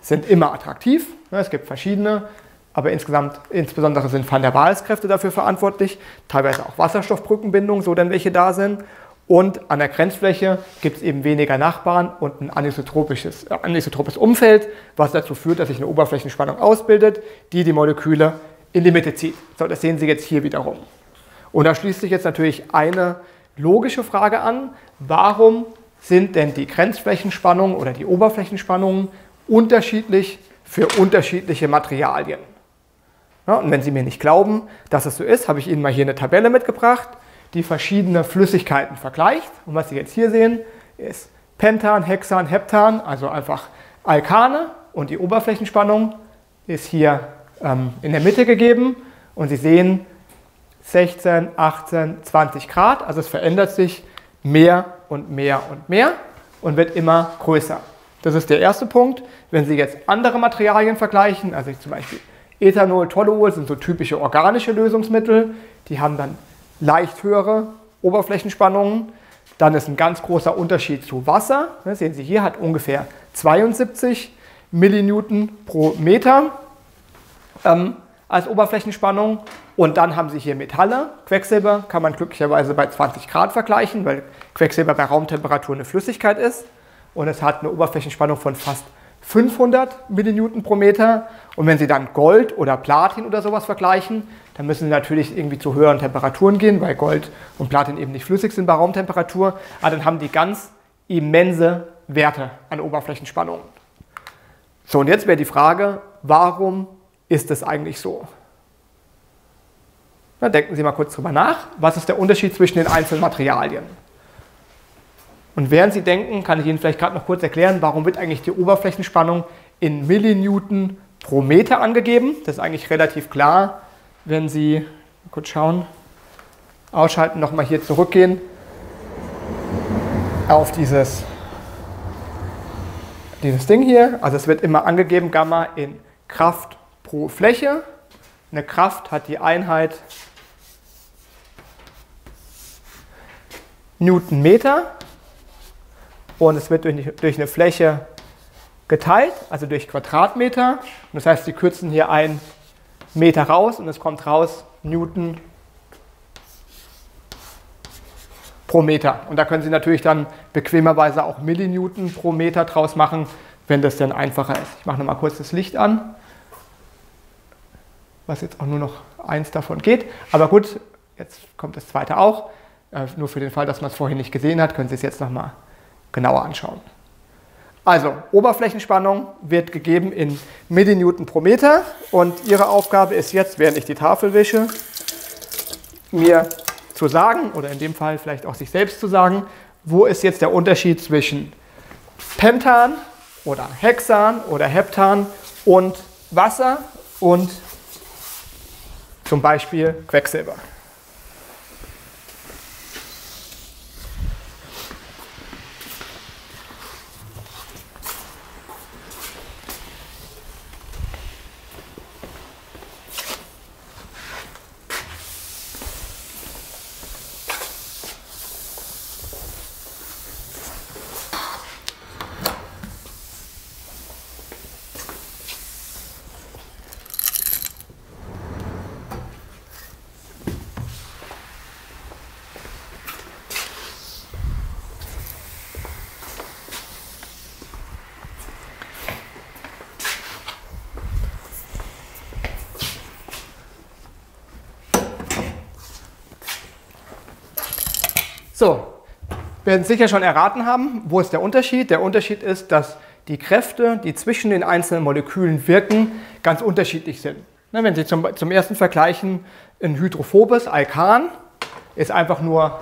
sind immer attraktiv. Es gibt verschiedene, aber insbesondere sind Van der Waals-Kräfte dafür verantwortlich, teilweise auch Wasserstoffbrückenbindungen, so denn welche da sind. Und an der Grenzfläche gibt es eben weniger Nachbarn und ein anisotropes Umfeld, was dazu führt, dass sich eine Oberflächenspannung ausbildet, die die Moleküle in die Mitte zieht. So, das sehen Sie jetzt hier wiederum. Und da schließt sich jetzt natürlich eine logische Frage an: Warum sind denn die Grenzflächenspannungen oder die Oberflächenspannungen unterschiedlich für unterschiedliche Materialien? Ja, und wenn Sie mir nicht glauben, dass es so ist, habe ich Ihnen mal hier eine Tabelle mitgebracht, die verschiedene Flüssigkeiten vergleicht. Und was Sie jetzt hier sehen, ist Pentan, Hexan, Heptan, also einfach Alkane, und die Oberflächenspannung ist hier in der Mitte gegeben. Und Sie sehen 16, 18, 20 Grad, also es verändert sich mehr und mehr und mehr und wird immer größer. Das ist der erste Punkt. Wenn Sie jetzt andere Materialien vergleichen, also zum Beispiel Ethanol, Toluol sind so typische organische Lösungsmittel, die haben dann leicht höhere Oberflächenspannungen. Dann ist ein ganz großer Unterschied zu Wasser. Das sehen Sie hier, hat ungefähr 72 Millinewton pro Meter als Oberflächenspannung. Und dann haben Sie hier Metalle. Quecksilber kann man glücklicherweise bei 20 Grad vergleichen, weil Quecksilber bei Raumtemperatur eine Flüssigkeit ist. Und es hat eine Oberflächenspannung von fast 500 Millinewton pro Meter. Und wenn Sie dann Gold oder Platin oder sowas vergleichen, dann müssen Sie natürlich irgendwie zu höheren Temperaturen gehen, weil Gold und Platin eben nicht flüssig sind bei Raumtemperatur. Aber dann haben die ganz immense Werte an Oberflächenspannungen. So, und jetzt wäre die Frage, warum ist es eigentlich so? Na, denken Sie mal kurz drüber nach. Was ist der Unterschied zwischen den einzelnen Materialien? Und während Sie denken, kann ich Ihnen vielleicht gerade noch kurz erklären, warum wird eigentlich die Oberflächenspannung in Millinewton pro Meter angegeben. Das ist eigentlich relativ klar, wenn Sie, mal kurz schauen, ausschalten, nochmal hier zurückgehen auf dieses Ding hier. Also es wird immer angegeben, Gamma in Kraft pro Fläche. Eine Kraft hat die Einheit Newtonmeter und es wird durch eine Fläche geteilt, also durch Quadratmeter. Und das heißt, Sie kürzen hier 1 Meter raus und es kommt raus Newton pro Meter. Und da können Sie natürlich dann bequemerweise auch Millinewton pro Meter draus machen, wenn das dann einfacher ist. Ich mache nochmal kurz das Licht an, was jetzt auch nur noch eins davon geht. Aber gut, jetzt kommt das zweite auch. Nur für den Fall, dass man es vorhin nicht gesehen hat, können Sie es jetzt nochmal genauer anschauen. Also, Oberflächenspannung wird gegeben in Millinewton pro Meter und Ihre Aufgabe ist jetzt, während ich die Tafel wische, mir zu sagen, oder in dem Fall vielleicht auch sich selbst zu sagen, wo ist jetzt der Unterschied zwischen Pentan oder Hexan oder Heptan und Wasser und zum Beispiel Quecksilber. So, wir werden sicher schon erraten haben, wo ist der Unterschied? Der Unterschied ist, dass die Kräfte, die zwischen den einzelnen Molekülen wirken, ganz unterschiedlich sind. Wenn Sie zum ersten vergleichen, ein hydrophobes Alkan ist einfach nur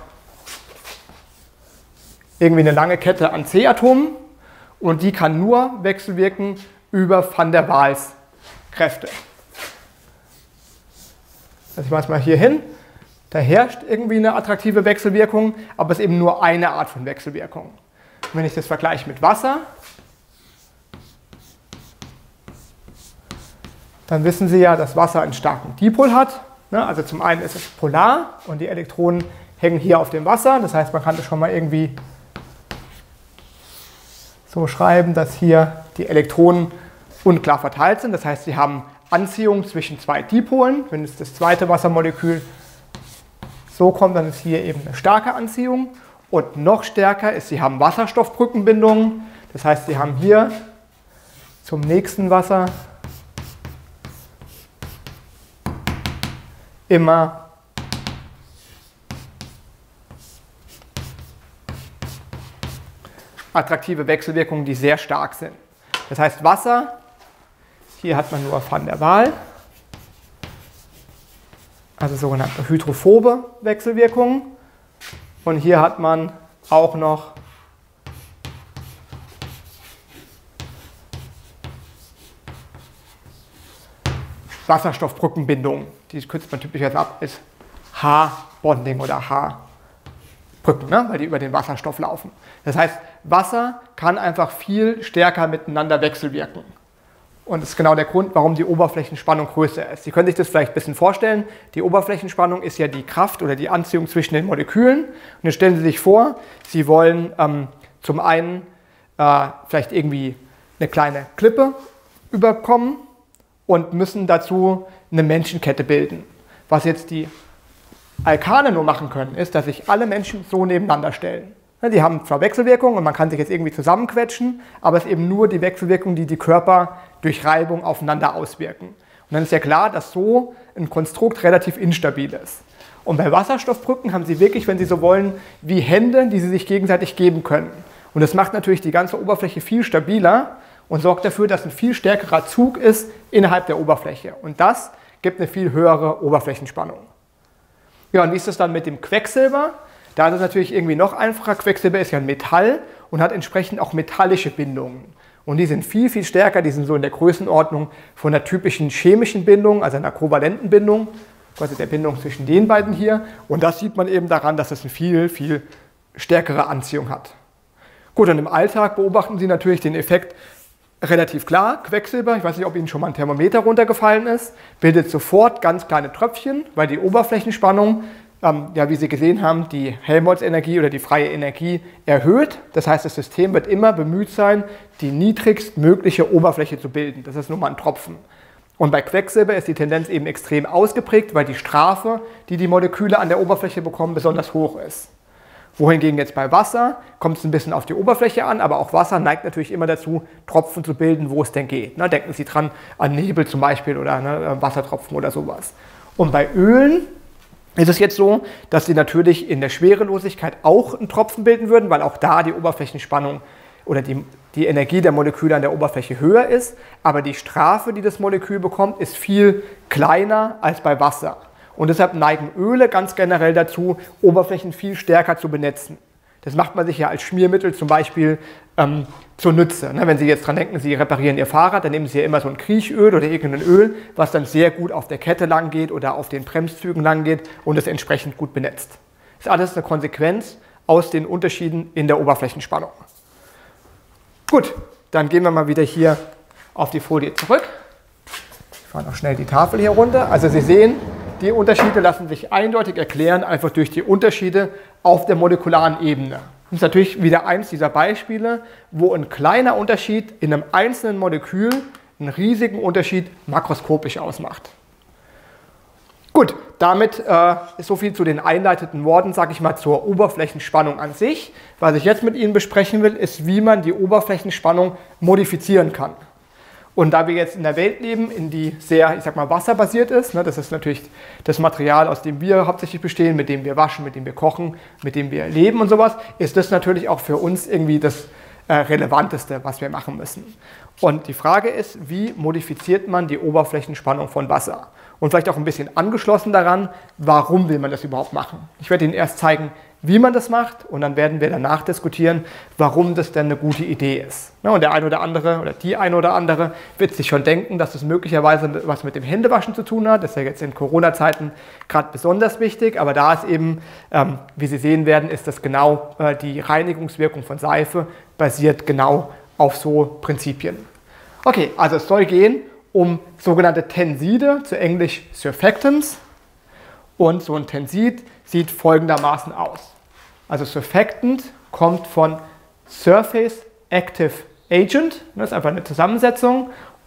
irgendwie eine lange Kette an C-Atomen und die kann nur wechselwirken über Van der Waals-Kräfte. Also ich mache es mal hier hin. Da herrscht irgendwie eine attraktive Wechselwirkung, aber es ist eben nur eine Art von Wechselwirkung. Und wenn ich das vergleiche mit Wasser, dann wissen Sie ja, dass Wasser einen starken Dipol hat. Also zum einen ist es polar und die Elektronen hängen hier auf dem Wasser. Das heißt, man kann das schon mal irgendwie so schreiben, dass hier die Elektronen unklar verteilt sind. Das heißt, sie haben Anziehung zwischen zwei Dipolen. Wenn es das zweite Wassermolekül so kommt, dann ist hier eben eine starke Anziehung. Und noch stärker ist, sie haben Wasserstoffbrückenbindungen. Das heißt, sie haben hier zum nächsten Wasser immer attraktive Wechselwirkungen, die sehr stark sind. Das heißt, Wasser, hier hat man nur van der Waal, also sogenannte hydrophobe Wechselwirkungen. Und hier hat man auch noch Wasserstoffbrückenbindung. Die kürzt man typischerweise ab, ist H-Bonding oder H-Brücken, ne? Weil die über den Wasserstoff laufen. Das heißt, Wasser kann einfach viel stärker miteinander wechselwirken. Und das ist genau der Grund, warum die Oberflächenspannung größer ist. Sie können sich das vielleicht ein bisschen vorstellen. Die Oberflächenspannung ist ja die Kraft oder die Anziehung zwischen den Molekülen. Und jetzt stellen Sie sich vor, Sie wollen zum einen vielleicht irgendwie eine kleine Klippe überkommen und müssen dazu eine Menschenkette bilden. Was jetzt die Alkane nur machen können, ist, dass sich alle Menschen so nebeneinander stellen. Die haben zwar Wechselwirkungen und man kann sich jetzt irgendwie zusammenquetschen, aber es ist eben nur die Wechselwirkung, die die Körper durch Reibung aufeinander auswirken. Und dann ist ja klar, dass so ein Konstrukt relativ instabil ist. Und bei Wasserstoffbrücken haben Sie wirklich, wenn Sie so wollen, wie Hände, die Sie sich gegenseitig geben können. Und das macht natürlich die ganze Oberfläche viel stabiler und sorgt dafür, dass ein viel stärkerer Zug ist innerhalb der Oberfläche. Und das gibt eine viel höhere Oberflächenspannung. Ja, und wie ist es dann mit dem Quecksilber? Da ist es natürlich irgendwie noch einfacher. Quecksilber ist ja ein Metall und hat entsprechend auch metallische Bindungen. Und die sind viel, viel stärker. Die sind so in der Größenordnung von der typischen chemischen Bindung, also einer kovalenten Bindung, quasi der Bindung zwischen den beiden hier. Und das sieht man eben daran, dass es eine viel, viel stärkere Anziehung hat. Gut, und im Alltag beobachten Sie natürlich den Effekt relativ klar. Quecksilber, ich weiß nicht, ob Ihnen schon mal ein Thermometer runtergefallen ist, bildet sofort ganz kleine Tröpfchen, weil die Oberflächenspannung, ja, wie Sie gesehen haben, die Helmholtz-Energie oder die freie Energie erhöht. Das heißt, das System wird immer bemüht sein, die niedrigstmögliche Oberfläche zu bilden. Das ist nur mal ein Tropfen. Und bei Quecksilber ist die Tendenz eben extrem ausgeprägt, weil die Strafe, die die Moleküle an der Oberfläche bekommen, besonders hoch ist. Wohingegen jetzt bei Wasser kommt es ein bisschen auf die Oberfläche an, aber auch Wasser neigt natürlich immer dazu, Tropfen zu bilden, wo es denn geht. Ne? Denken Sie dran an Nebel zum Beispiel oder Wassertropfen oder sowas. Und bei Ölen ist es jetzt so, dass sie natürlich in der Schwerelosigkeit auch einen Tropfen bilden würden, weil auch da die Oberflächenspannung oder die Energie der Moleküle an der Oberfläche höher ist, aber die Strafe, die das Molekül bekommt, ist viel kleiner als bei Wasser. Und deshalb neigen Öle ganz generell dazu, Oberflächen viel stärker zu benetzen. Das macht man sich ja als Schmiermittel zum Beispiel zunutze. Wenn Sie jetzt dran denken, Sie reparieren Ihr Fahrrad, dann nehmen Sie ja immer so ein Kriechöl oder irgendein Öl, was dann sehr gut auf der Kette lang geht oder auf den Bremszügen lang geht und es entsprechend gut benetzt. Das ist alles eine Konsequenz aus den Unterschieden in der Oberflächenspannung. Gut, dann gehen wir mal wieder hier auf die Folie zurück. Ich fahre noch schnell die Tafel hier runter. Also Sie sehen, die Unterschiede lassen sich eindeutig erklären, einfach durch die Unterschiede auf der molekularen Ebene. Das ist natürlich wieder eins dieser Beispiele, wo ein kleiner Unterschied in einem einzelnen Molekül einen riesigen Unterschied makroskopisch ausmacht. Gut, damit ist so viel zu den einleitenden Worten, sage ich mal, zur Oberflächenspannung an sich. Was ich jetzt mit Ihnen besprechen will, ist, wie man die Oberflächenspannung modifizieren kann. Und da wir jetzt in der Welt leben, in die sehr, ich sag mal, wasserbasiert ist, ne, das ist natürlich das Material, aus dem wir hauptsächlich bestehen, mit dem wir waschen, mit dem wir kochen, mit dem wir leben und sowas, ist das natürlich auch für uns irgendwie das Relevanteste, was wir machen müssen. Und die Frage ist, wie modifiziert man die Oberflächenspannung von Wasser? Und vielleicht auch ein bisschen angeschlossen daran, warum will man das überhaupt machen? Ich werde Ihnen erst zeigen, wie man das macht und dann werden wir danach diskutieren, warum das denn eine gute Idee ist. Und der eine oder andere oder die eine oder andere wird sich schon denken, dass das möglicherweise was mit dem Händewaschen zu tun hat. Das ist ja jetzt in Corona-Zeiten gerade besonders wichtig, aber da ist eben, wie Sie sehen werden, ist das genau die Reinigungswirkung von Seife basiert genau auf so Prinzipien. Okay, also es soll gehen um sogenannte Tenside, zu Englisch Surfactants. Und so ein Tensid sieht folgendermaßen aus. Also Surfactant kommt von Surface Active Agent, das ist einfach eine Zusammensetzung,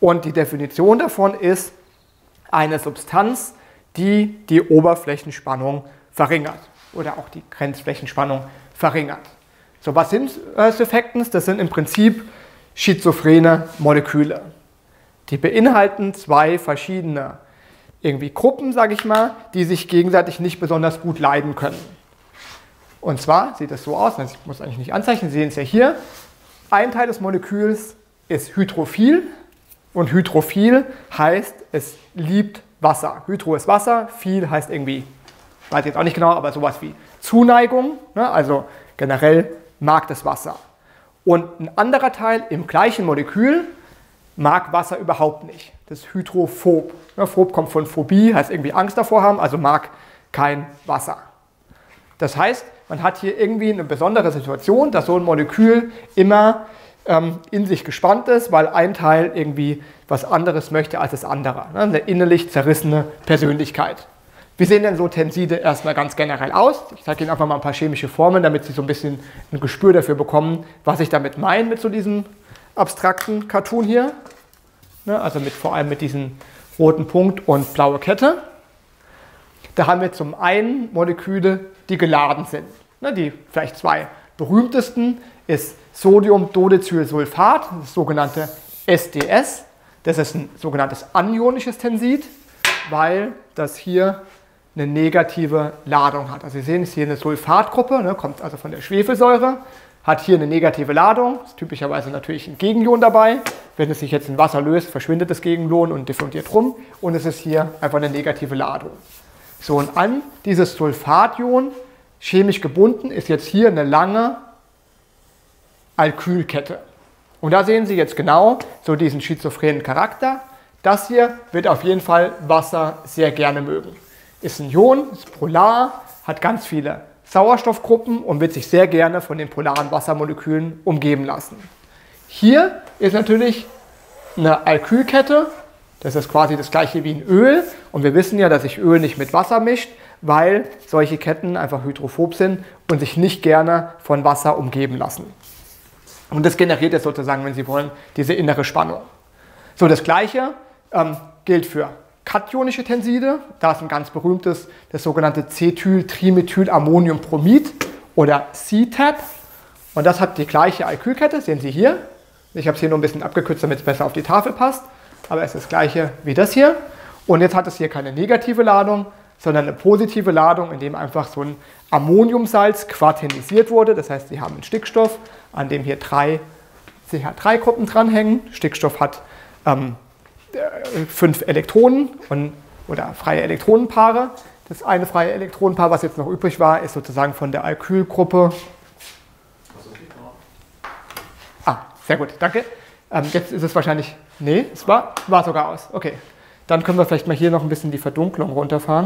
Und die Definition davon ist eine Substanz, die die Oberflächenspannung verringert oder auch die Grenzflächenspannung verringert. So, was sind Surfactants? Das sind im Prinzip schizophrene Moleküle. Die beinhalten zwei verschiedene Gruppen, sage ich mal, die sich gegenseitig nicht besonders gut leiden können. Und zwar sieht es so aus, ich muss eigentlich nicht anzeichnen, Sie sehen es ja hier, ein Teil des Moleküls ist hydrophil und hydrophil heißt, es liebt Wasser. Hydro ist Wasser, phil heißt irgendwie, weiß ich jetzt auch nicht genau, aber sowas wie Zuneigung, ne? Also generell mag das Wasser. Und ein anderer Teil im gleichen Molekül mag Wasser überhaupt nicht. Das ist hydrophob. Phob kommt von Phobie, heißt irgendwie Angst davor haben, also mag kein Wasser. Das heißt, man hat hier irgendwie eine besondere Situation, dass so ein Molekül immer in sich gespannt ist, weil ein Teil irgendwie was anderes möchte als das andere. Eine innerlich zerrissene Persönlichkeit. Wie sehen denn so Tenside erstmal ganz generell aus? Ich zeige Ihnen einfach mal ein paar chemische Formeln, damit Sie so ein bisschen ein Gespür dafür bekommen, was ich damit meine mit so diesem abstrakten Cartoon hier. Also vor allem mit diesem roten Punkt und blaue Kette. Da haben wir zum einen Moleküle, die geladen sind. Die vielleicht zwei berühmtesten ist Sodiumdodecylsulfat, das sogenannte SDS. Das ist ein sogenanntes anionisches Tensid, weil das hier eine negative Ladung hat. Also Sie sehen, es ist hier eine Sulfatgruppe, kommt also von der Schwefelsäure, hat hier eine negative Ladung, ist typischerweise natürlich ein Gegenion dabei. Wenn es sich jetzt in Wasser löst, verschwindet das Gegenion und diffundiert rum und es ist hier einfach eine negative Ladung. So, und an dieses Sulfation, chemisch gebunden, ist jetzt hier eine lange Alkylkette. Und da sehen Sie jetzt genau so diesen schizophrenen Charakter. Das hier wird auf jeden Fall Wasser sehr gerne mögen. Ist ein Ion, ist polar, hat ganz viele Sauerstoffgruppen und wird sich sehr gerne von den polaren Wassermolekülen umgeben lassen. Hier ist natürlich eine Alkylkette, das ist quasi das gleiche wie ein Öl und wir wissen ja, dass sich Öl nicht mit Wasser mischt, weil solche Ketten einfach hydrophob sind und sich nicht gerne von Wasser umgeben lassen. Und das generiert jetzt sozusagen, wenn Sie wollen, diese innere Spannung. So, das Gleiche gilt für kationische Tenside. Da ist ein ganz berühmtes, das sogenannte Cetyl-Trimethylammoniumbromid oder CTAP. Und das hat die gleiche Alkylkette, sehen Sie hier. Ich habe es hier nur ein bisschen abgekürzt, damit es besser auf die Tafel passt. Aber es ist das gleiche wie das hier. Und jetzt hat es hier keine negative Ladung, sondern eine positive Ladung, indem einfach so ein Ammoniumsalz quaternisiert wurde. Das heißt, Sie haben einen Stickstoff, an dem hier 3 CH3-Gruppen dranhängen. Stickstoff hat 5 Elektronen oder freie Elektronenpaare. Das eine freie Elektronenpaar, was jetzt noch übrig war, ist sozusagen von der Alkylgruppe. Ah, sehr gut, danke. Jetzt ist es wahrscheinlich, nee, es war sogar aus. Okay, dann können wir vielleicht mal hier noch ein bisschen die Verdunklung runterfahren,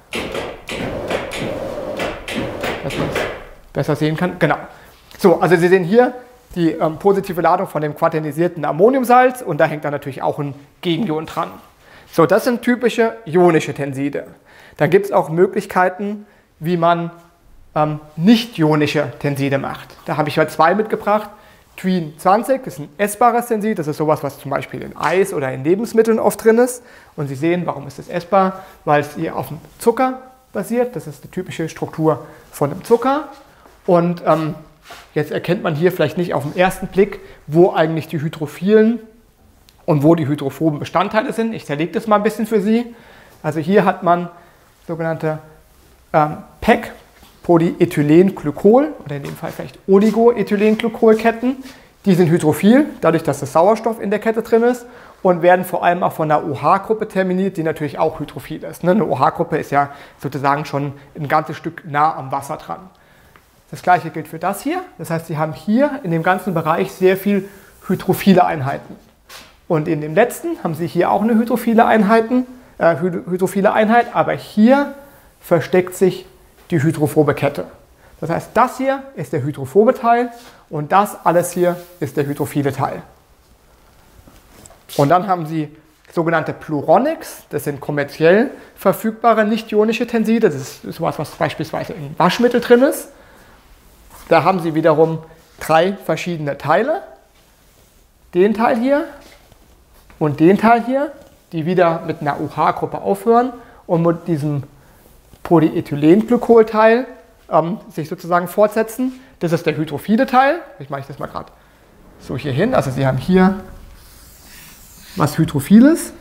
dass man es besser sehen kann. Genau. So, also Sie sehen hier die positive Ladung von dem quaternisierten Ammoniumsalz und da hängt dann natürlich auch ein Gegenion dran. So, das sind typische ionische Tenside. Dann gibt es auch Möglichkeiten, wie man nicht-ionische Tenside macht. Da habe ich heute 2 mitgebracht. Tween 20, das ist ein essbares Tensid, das ist sowas, was zum Beispiel in Eis oder in Lebensmitteln oft drin ist. Und Sie sehen, warum ist es essbar? Weil es hier auf dem Zucker basiert. Das ist die typische Struktur von einem Zucker. Und jetzt erkennt man hier vielleicht nicht auf den ersten Blick, wo eigentlich die hydrophilen und wo die hydrophoben Bestandteile sind. Ich zerlege das mal ein bisschen für Sie. Also hier hat man sogenannte PEG, Polyethylenglykol, oder in dem Fall vielleicht Oligoethylenglykolketten. Die sind hydrophil, dadurch, dass das Sauerstoff in der Kette drin ist und werden vor allem auch von einer OH-Gruppe terminiert, die natürlich auch hydrophil ist. Eine OH-Gruppe ist ja sozusagen schon ein ganzes Stück nah am Wasser dran. Das gleiche gilt für das hier. Das heißt, Sie haben hier in dem ganzen Bereich sehr viel hydrophile Einheiten. Und in dem letzten haben Sie hier auch eine hydrophile Einheit, aber hier versteckt sich die hydrophobe Kette. Das heißt, das hier ist der hydrophobe Teil und das alles hier ist der hydrophile Teil. Und dann haben Sie sogenannte Pluronics, das sind kommerziell verfügbare nicht-ionische Tenside. Das ist sowas, was beispielsweise in Waschmittel drin ist. Da haben Sie wiederum 3 verschiedene Teile. Den Teil hier, und den Teil hier, die wieder mit einer OH-Gruppe aufhören und mit diesem Polyethylenglycol-Teil sich sozusagen fortsetzen. Das ist der hydrophile Teil. Ich mache das mal gerade so hier hin. Also Sie haben hier was Hydrophiles.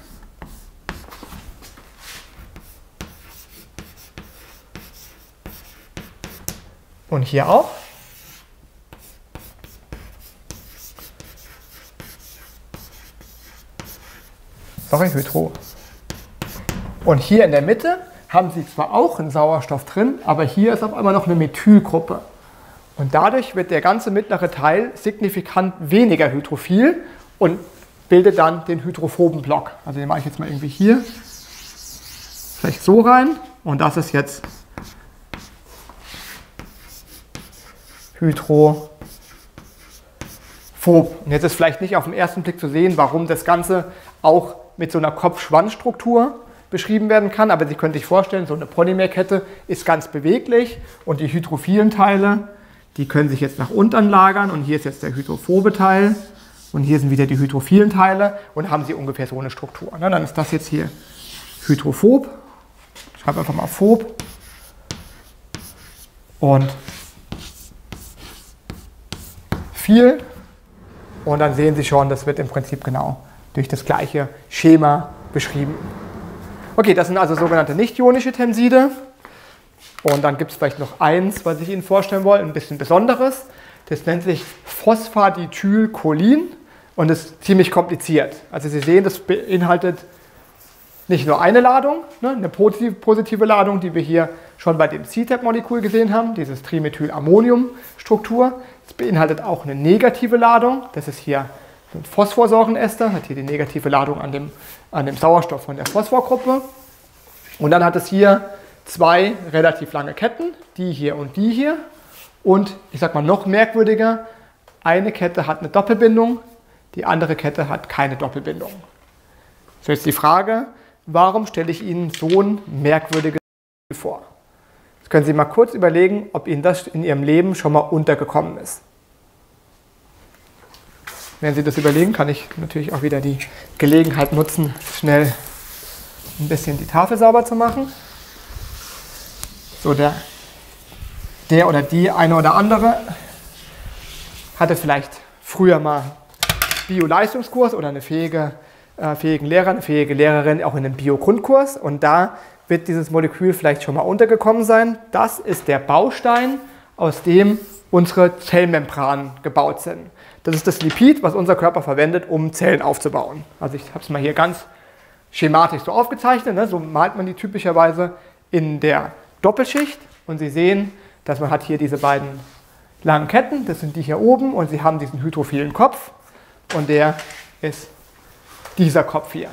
Und hier auch. Sorry, Hydro. Und hier in der Mitte haben Sie zwar auch einen Sauerstoff drin, aber hier ist auf einmal noch eine Methylgruppe. Und dadurch wird der ganze mittlere Teil signifikant weniger hydrophil und bildet dann den hydrophoben Block. Also den mache ich jetzt mal irgendwie hier, vielleicht so rein. Und das ist jetzt hydrophob. Und jetzt ist vielleicht nicht auf den ersten Blick zu sehen, warum das Ganze auch mit so einer Kopf-Schwanz-Struktur beschrieben werden kann, aber Sie können sich vorstellen, so eine Polymerkette ist ganz beweglich und die hydrophilen Teile, die können sich jetzt nach unten lagern und hier ist jetzt der hydrophobe Teil und hier sind wieder die hydrophilen Teile und haben Sie ungefähr so eine Struktur. Dann ist das jetzt hier hydrophob, ich schreibe einfach mal phob und viel und dann sehen Sie schon, das wird im Prinzip genau durch das gleiche Schema beschrieben. Okay, das sind also sogenannte nicht-ionische Tenside. Und dann gibt es vielleicht noch eins, was ich Ihnen vorstellen wollte, ein bisschen Besonderes. Das nennt sich Phosphatidylcholin und ist ziemlich kompliziert. Also Sie sehen, das beinhaltet nicht nur eine Ladung, eine positive Ladung, die wir hier schon bei dem CTEP-Molekül gesehen haben, dieses Trimethylammonium-Struktur. Es beinhaltet auch eine negative Ladung, das ist hier ein Phosphorsäurenester, hat hier die negative Ladung an dem Sauerstoff von der Phosphorgruppe. Und dann hat es hier zwei relativ lange Ketten, die hier und die hier. Und ich sage mal noch merkwürdiger, eine Kette hat eine Doppelbindung, die andere Kette hat keine Doppelbindung. So jetzt die Frage, warum stelle ich Ihnen so ein merkwürdiges Molekül vor? Jetzt können Sie mal kurz überlegen, ob Ihnen das in Ihrem Leben schon mal untergekommen ist. Wenn Sie das überlegen, kann ich natürlich auch wieder die Gelegenheit nutzen, schnell ein bisschen die Tafel sauber zu machen. So, der oder die eine oder andere hatte vielleicht früher mal Bio-Leistungskurs oder einen fähigen Lehrer, eine fähige Lehrerin auch in einem Bio-Grundkurs. Und da wird dieses Molekül vielleicht schon mal untergekommen sein. Das ist der Baustein, aus dem unsere Zellmembranen gebaut sind. Das ist das Lipid, was unser Körper verwendet, um Zellen aufzubauen. Also ich habe es mal hier ganz schematisch so aufgezeichnet. So malt man die typischerweise in der Doppelschicht. Und Sie sehen, dass man hat hier diese beiden langen Ketten, das sind die hier oben. Und Sie haben diesen hydrophilen Kopf. Und der ist dieser Kopf hier.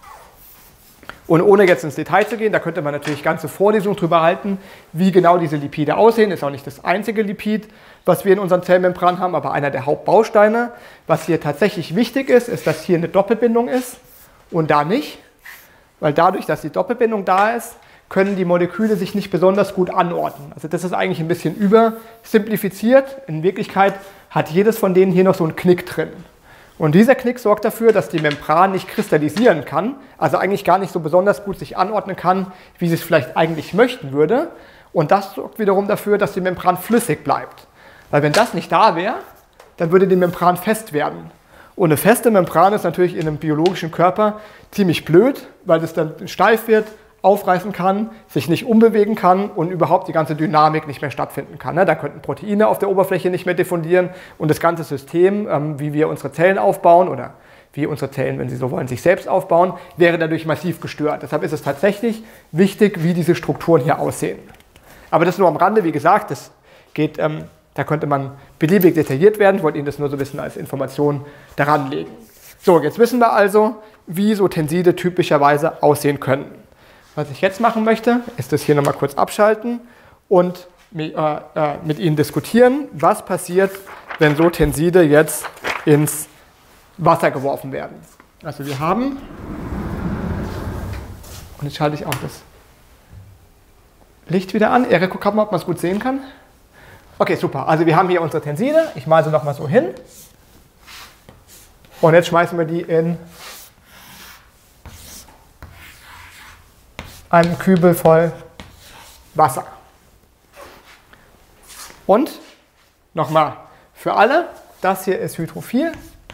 Und ohne jetzt ins Detail zu gehen, da könnte man natürlich ganze Vorlesungen drüber halten, wie genau diese Lipide aussehen. Ist auch nicht das einzige Lipid, was wir in unseren Zellmembranen haben, aber einer der Hauptbausteine. Was hier tatsächlich wichtig ist, ist, dass hier eine Doppelbindung ist und da nicht. Weil dadurch, dass die Doppelbindung da ist, können die Moleküle sich nicht besonders gut anordnen. Also das ist eigentlich ein bisschen übersimplifiziert. In Wirklichkeit hat jedes von denen hier noch so einen Knick drin. Und dieser Knick sorgt dafür, dass die Membran nicht kristallisieren kann, also eigentlich gar nicht so besonders gut sich anordnen kann, wie sie es vielleicht eigentlich möchten würde. Und das sorgt wiederum dafür, dass die Membran flüssig bleibt. Weil wenn das nicht da wäre, dann würde die Membran fest werden. Und eine feste Membran ist natürlich in einem biologischen Körper ziemlich blöd, weil es dann steif wird, aufreißen kann, sich nicht umbewegen kann und überhaupt die ganze Dynamik nicht mehr stattfinden kann. Da könnten Proteine auf der Oberfläche nicht mehr diffundieren und das ganze System, wie wir unsere Zellen aufbauen oder wie unsere Zellen, wenn Sie so wollen, sich selbst aufbauen, wäre dadurch massiv gestört. Deshalb ist es tatsächlich wichtig, wie diese Strukturen hier aussehen. Aber das nur am Rande, wie gesagt, das geht, da könnte man beliebig detailliert werden. Ich wollte Ihnen das nur so ein bisschen als Information daran legen. So, jetzt wissen wir also, wie so Tenside typischerweise aussehen können. Was ich jetzt machen möchte, ist das hier nochmal kurz abschalten und mit Ihnen diskutieren, was passiert, wenn so Tenside jetzt ins Wasser geworfen werden. Also wir haben, und jetzt schalte ich auch das Licht wieder an. Erik, guck mal, ob man es gut sehen kann. Okay, super. Also wir haben hier unsere Tenside. Ich male sie nochmal so hin. Und jetzt schmeißen wir die in einem Kübel voll Wasser. Und nochmal für alle, das hier ist hydrophil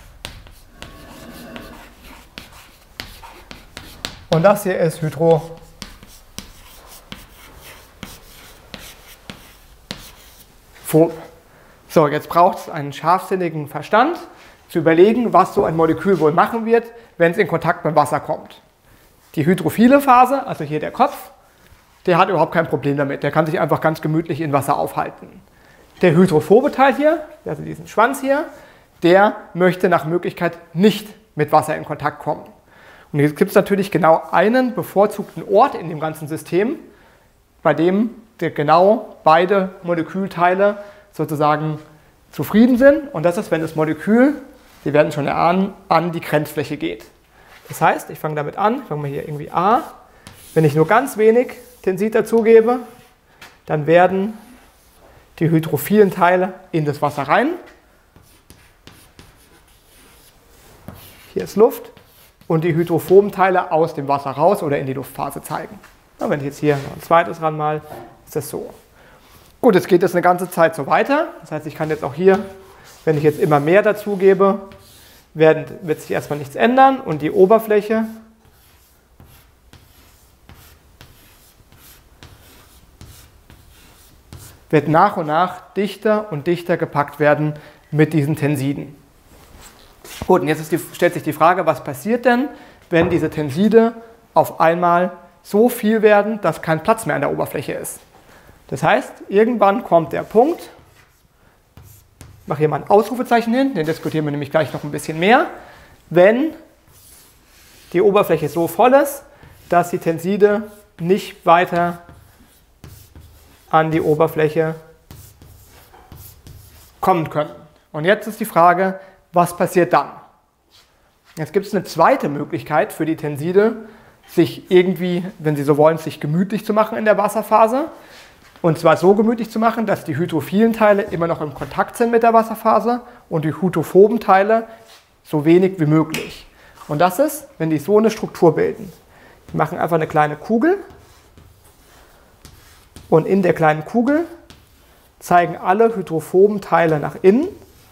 und das hier ist hydrophob. So, jetzt braucht es einen scharfsinnigen Verstand, zu überlegen, was so ein Molekül wohl machen wird, wenn es in Kontakt mit Wasser kommt. Die hydrophile Phase, also hier der Kopf, der hat überhaupt kein Problem damit. Der kann sich einfach ganz gemütlich in Wasser aufhalten. Der hydrophobe Teil hier, also diesen Schwanz hier, der möchte nach Möglichkeit nicht mit Wasser in Kontakt kommen. Und jetzt gibt es natürlich genau einen bevorzugten Ort in dem ganzen System, bei dem genau beide Molekülteile sozusagen zufrieden sind. Und das ist, wenn das Molekül, Sie werden schon erahnen, an die Grenzfläche geht. Das heißt, ich fange damit an, ich fange mal hier irgendwie A. Wenn ich nur ganz wenig Tensid dazugebe, dann werden die hydrophilen Teile in das Wasser rein. Hier ist Luft und die hydrophoben Teile aus dem Wasser raus oder in die Luftphase zeigen. Ja, wenn ich jetzt hier noch ein zweites ranmal, ist das so. Gut, jetzt geht es eine ganze Zeit so weiter. Das heißt, ich kann jetzt auch hier, wenn ich jetzt immer mehr dazugebe, wird sich erstmal nichts ändern und die Oberfläche wird nach und nach dichter und dichter gepackt werden mit diesen Tensiden. Gut, und jetzt stellt sich die Frage, was passiert denn, wenn diese Tenside auf einmal so viel werden, dass kein Platz mehr an der Oberfläche ist. Das heißt, irgendwann kommt der Punkt, ich mache hier mal ein Ausrufezeichen hin, den diskutieren wir nämlich gleich noch ein bisschen mehr, wenn die Oberfläche so voll ist, dass die Tenside nicht weiter an die Oberfläche kommen können. Und jetzt ist die Frage, was passiert dann? Jetzt gibt es eine zweite Möglichkeit für die Tenside, sich irgendwie, wenn Sie so wollen, sich gemütlich zu machen in der Wasserphase. Und zwar so gemütlich zu machen, dass die hydrophilen Teile immer noch im Kontakt sind mit der Wasserphase und die hydrophoben Teile so wenig wie möglich. Und das ist, wenn die so eine Struktur bilden. Die machen einfach eine kleine Kugel und in der kleinen Kugel zeigen alle hydrophoben Teile nach innen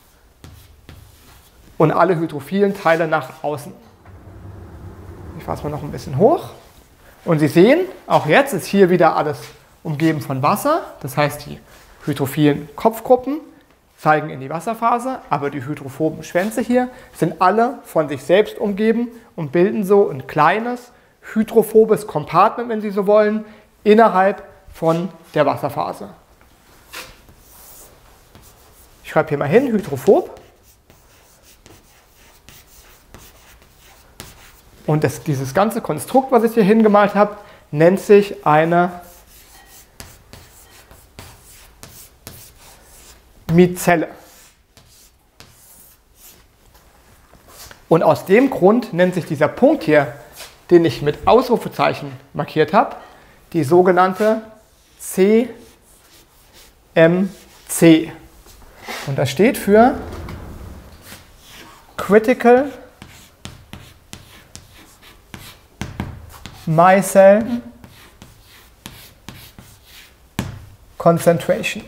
und alle hydrophilen Teile nach außen. Ich fasse mal noch ein bisschen hoch. Und Sie sehen, auch jetzt ist hier wieder alles umgeben von Wasser. Das heißt, die hydrophilen Kopfgruppen zeigen in die Wasserphase, aber die hydrophoben Schwänze hier sind alle von sich selbst umgeben und bilden so ein kleines hydrophobes Compartment, wenn Sie so wollen, innerhalb von der Wasserphase. Ich schreibe hier mal hin, hydrophob. Und dieses ganze Konstrukt, was ich hier hingemalt habe, nennt sich eine Mizelle. Und aus dem Grund nennt sich dieser Punkt hier, den ich mit Ausrufezeichen markiert habe, die sogenannte CMC. Und das steht für Critical Micelle Concentration.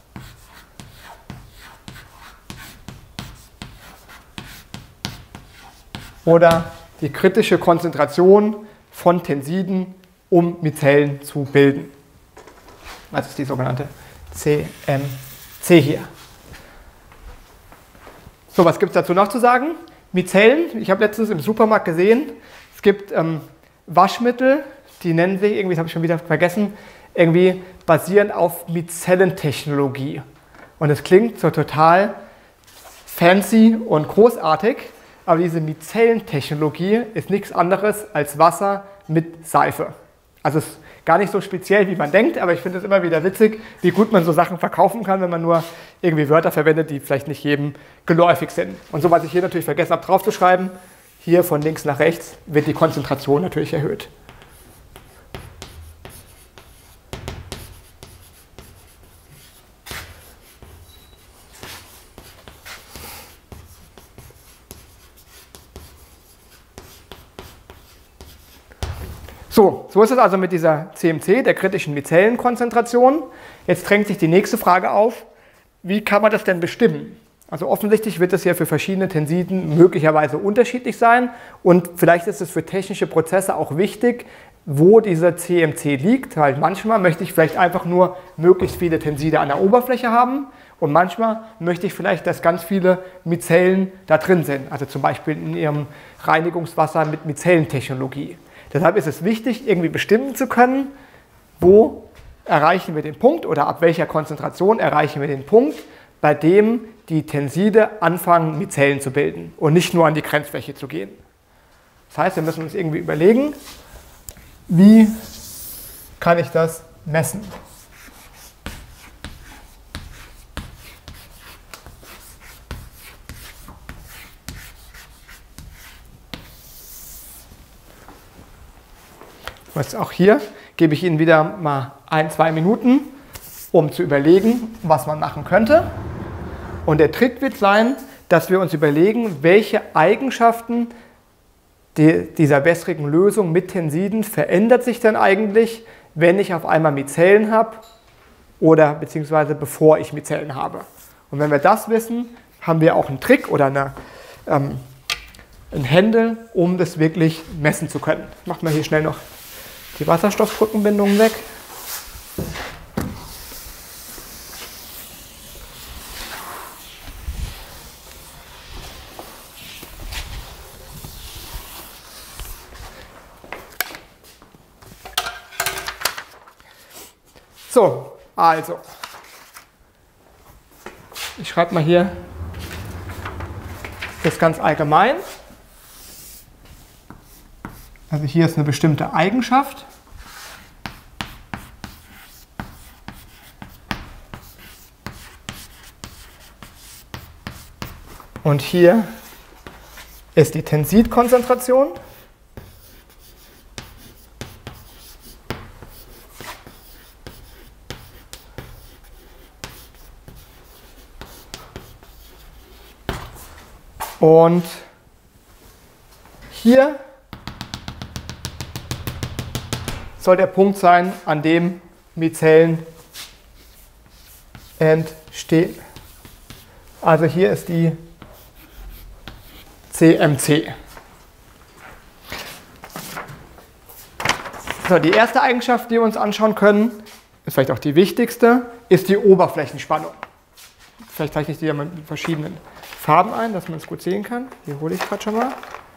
Oder die kritische Konzentration von Tensiden, um Mizellen zu bilden. Das ist die sogenannte CMC hier. So, was gibt es dazu noch zu sagen? Mizellen, ich habe letztens im Supermarkt gesehen, es gibt Waschmittel, die nennen sich, irgendwie, das habe ich schon wieder vergessen, irgendwie basierend auf Mizellentechnologie. Und es klingt so total fancy und großartig, aber diese Mizellentechnologie ist nichts anderes als Wasser mit Seife. Also es ist gar nicht so speziell, wie man denkt, aber ich finde es immer wieder witzig, wie gut man so Sachen verkaufen kann, wenn man nur irgendwie Wörter verwendet, die vielleicht nicht jedem geläufig sind. Und so, was ich hier natürlich vergessen habe draufzuschreiben, hier von links nach rechts wird die Konzentration natürlich erhöht. So ist es also mit dieser CMC, der kritischen Micellenkonzentration. Jetzt drängt sich die nächste Frage auf, wie kann man das denn bestimmen? Also offensichtlich wird es ja für verschiedene Tensiden möglicherweise unterschiedlich sein und vielleicht ist es für technische Prozesse auch wichtig, wo diese CMC liegt, weil manchmal möchte ich vielleicht einfach nur möglichst viele Tenside an der Oberfläche haben und manchmal möchte ich vielleicht, dass ganz viele Mizellen da drin sind, also zum Beispiel in Ihrem Reinigungswasser mit Mizellentechnologie. Deshalb ist es wichtig, irgendwie bestimmen zu können, wo erreichen wir den Punkt oder ab welcher Konzentration erreichen wir den Punkt, bei dem die Tenside anfangen, Mizellen zu bilden und nicht nur an die Grenzfläche zu gehen. Das heißt, wir müssen uns irgendwie überlegen, wie kann ich das messen? Auch hier gebe ich Ihnen wieder mal 1-2 Minuten, um zu überlegen, was man machen könnte. Und der Trick wird sein, dass wir uns überlegen, welche Eigenschaften dieser wässrigen Lösung mit Tensiden verändert sich denn eigentlich, wenn ich auf einmal Mizellen habe oder beziehungsweise bevor ich Mizellen habe. Und wenn wir das wissen, haben wir auch einen Trick oder ein Händel, um das wirklich messen zu können. Machen wir hier schnell noch die Wasserstoffbrückenbindungen weg. So, also, ich schreibe mal hier das ganz allgemein. Also hier ist eine bestimmte Eigenschaft. Und hier ist die Tensidkonzentration. Und hier soll der Punkt sein, an dem Mizellen entstehen. Also hier ist die CMC. So, die erste Eigenschaft, die wir uns anschauen können, ist vielleicht auch die wichtigste, ist die Oberflächenspannung. Vielleicht zeichne ich die ja mal mit verschiedenen Farben ein, dass man es gut sehen kann. Hier hole ich gerade schon mal.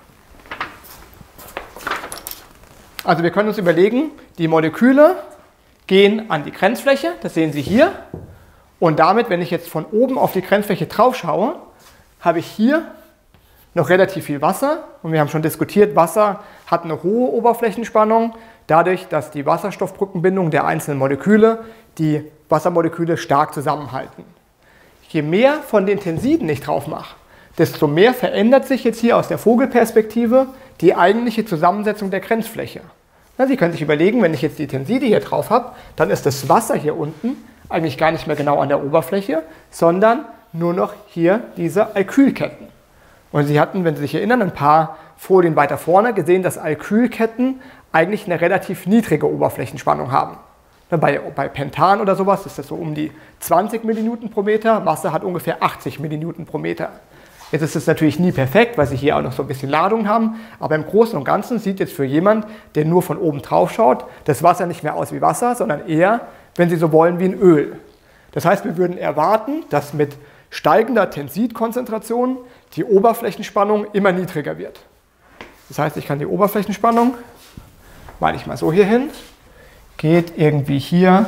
Also wir können uns überlegen, die Moleküle gehen an die Grenzfläche, das sehen Sie hier. Und damit, wenn ich jetzt von oben auf die Grenzfläche drauf schaue, habe ich hier noch relativ viel Wasser. Und wir haben schon diskutiert, Wasser hat eine hohe Oberflächenspannung, dadurch, dass die Wasserstoffbrückenbindung der einzelnen Moleküle die Wassermoleküle stark zusammenhalten. Je mehr von den Tensiden ich drauf mache, desto mehr verändert sich jetzt hier aus der Vogelperspektive die eigentliche Zusammensetzung der Grenzfläche. Na, Sie können sich überlegen, wenn ich jetzt die Tenside hier drauf habe, dann ist das Wasser hier unten eigentlich gar nicht mehr genau an der Oberfläche, sondern nur noch hier diese Alkylketten. Und Sie hatten, wenn Sie sich erinnern, ein paar Folien weiter vorne gesehen, dass Alkylketten eigentlich eine relativ niedrige Oberflächenspannung haben. Bei Pentan oder sowas ist das so um die 20 Millinewton pro Meter, Wasser hat ungefähr 80 Millinewton pro Meter. Jetzt ist es natürlich nie perfekt, weil Sie hier auch noch so ein bisschen Ladung haben, aber im Großen und Ganzen sieht jetzt für jemand, der nur von oben drauf schaut, das Wasser nicht mehr aus wie Wasser, sondern eher, wenn Sie so wollen, wie ein Öl. Das heißt, wir würden erwarten, dass mit steigender Tensidkonzentration die Oberflächenspannung immer niedriger wird. Das heißt, ich kann die Oberflächenspannung, male ich mal so hier hin, geht irgendwie hier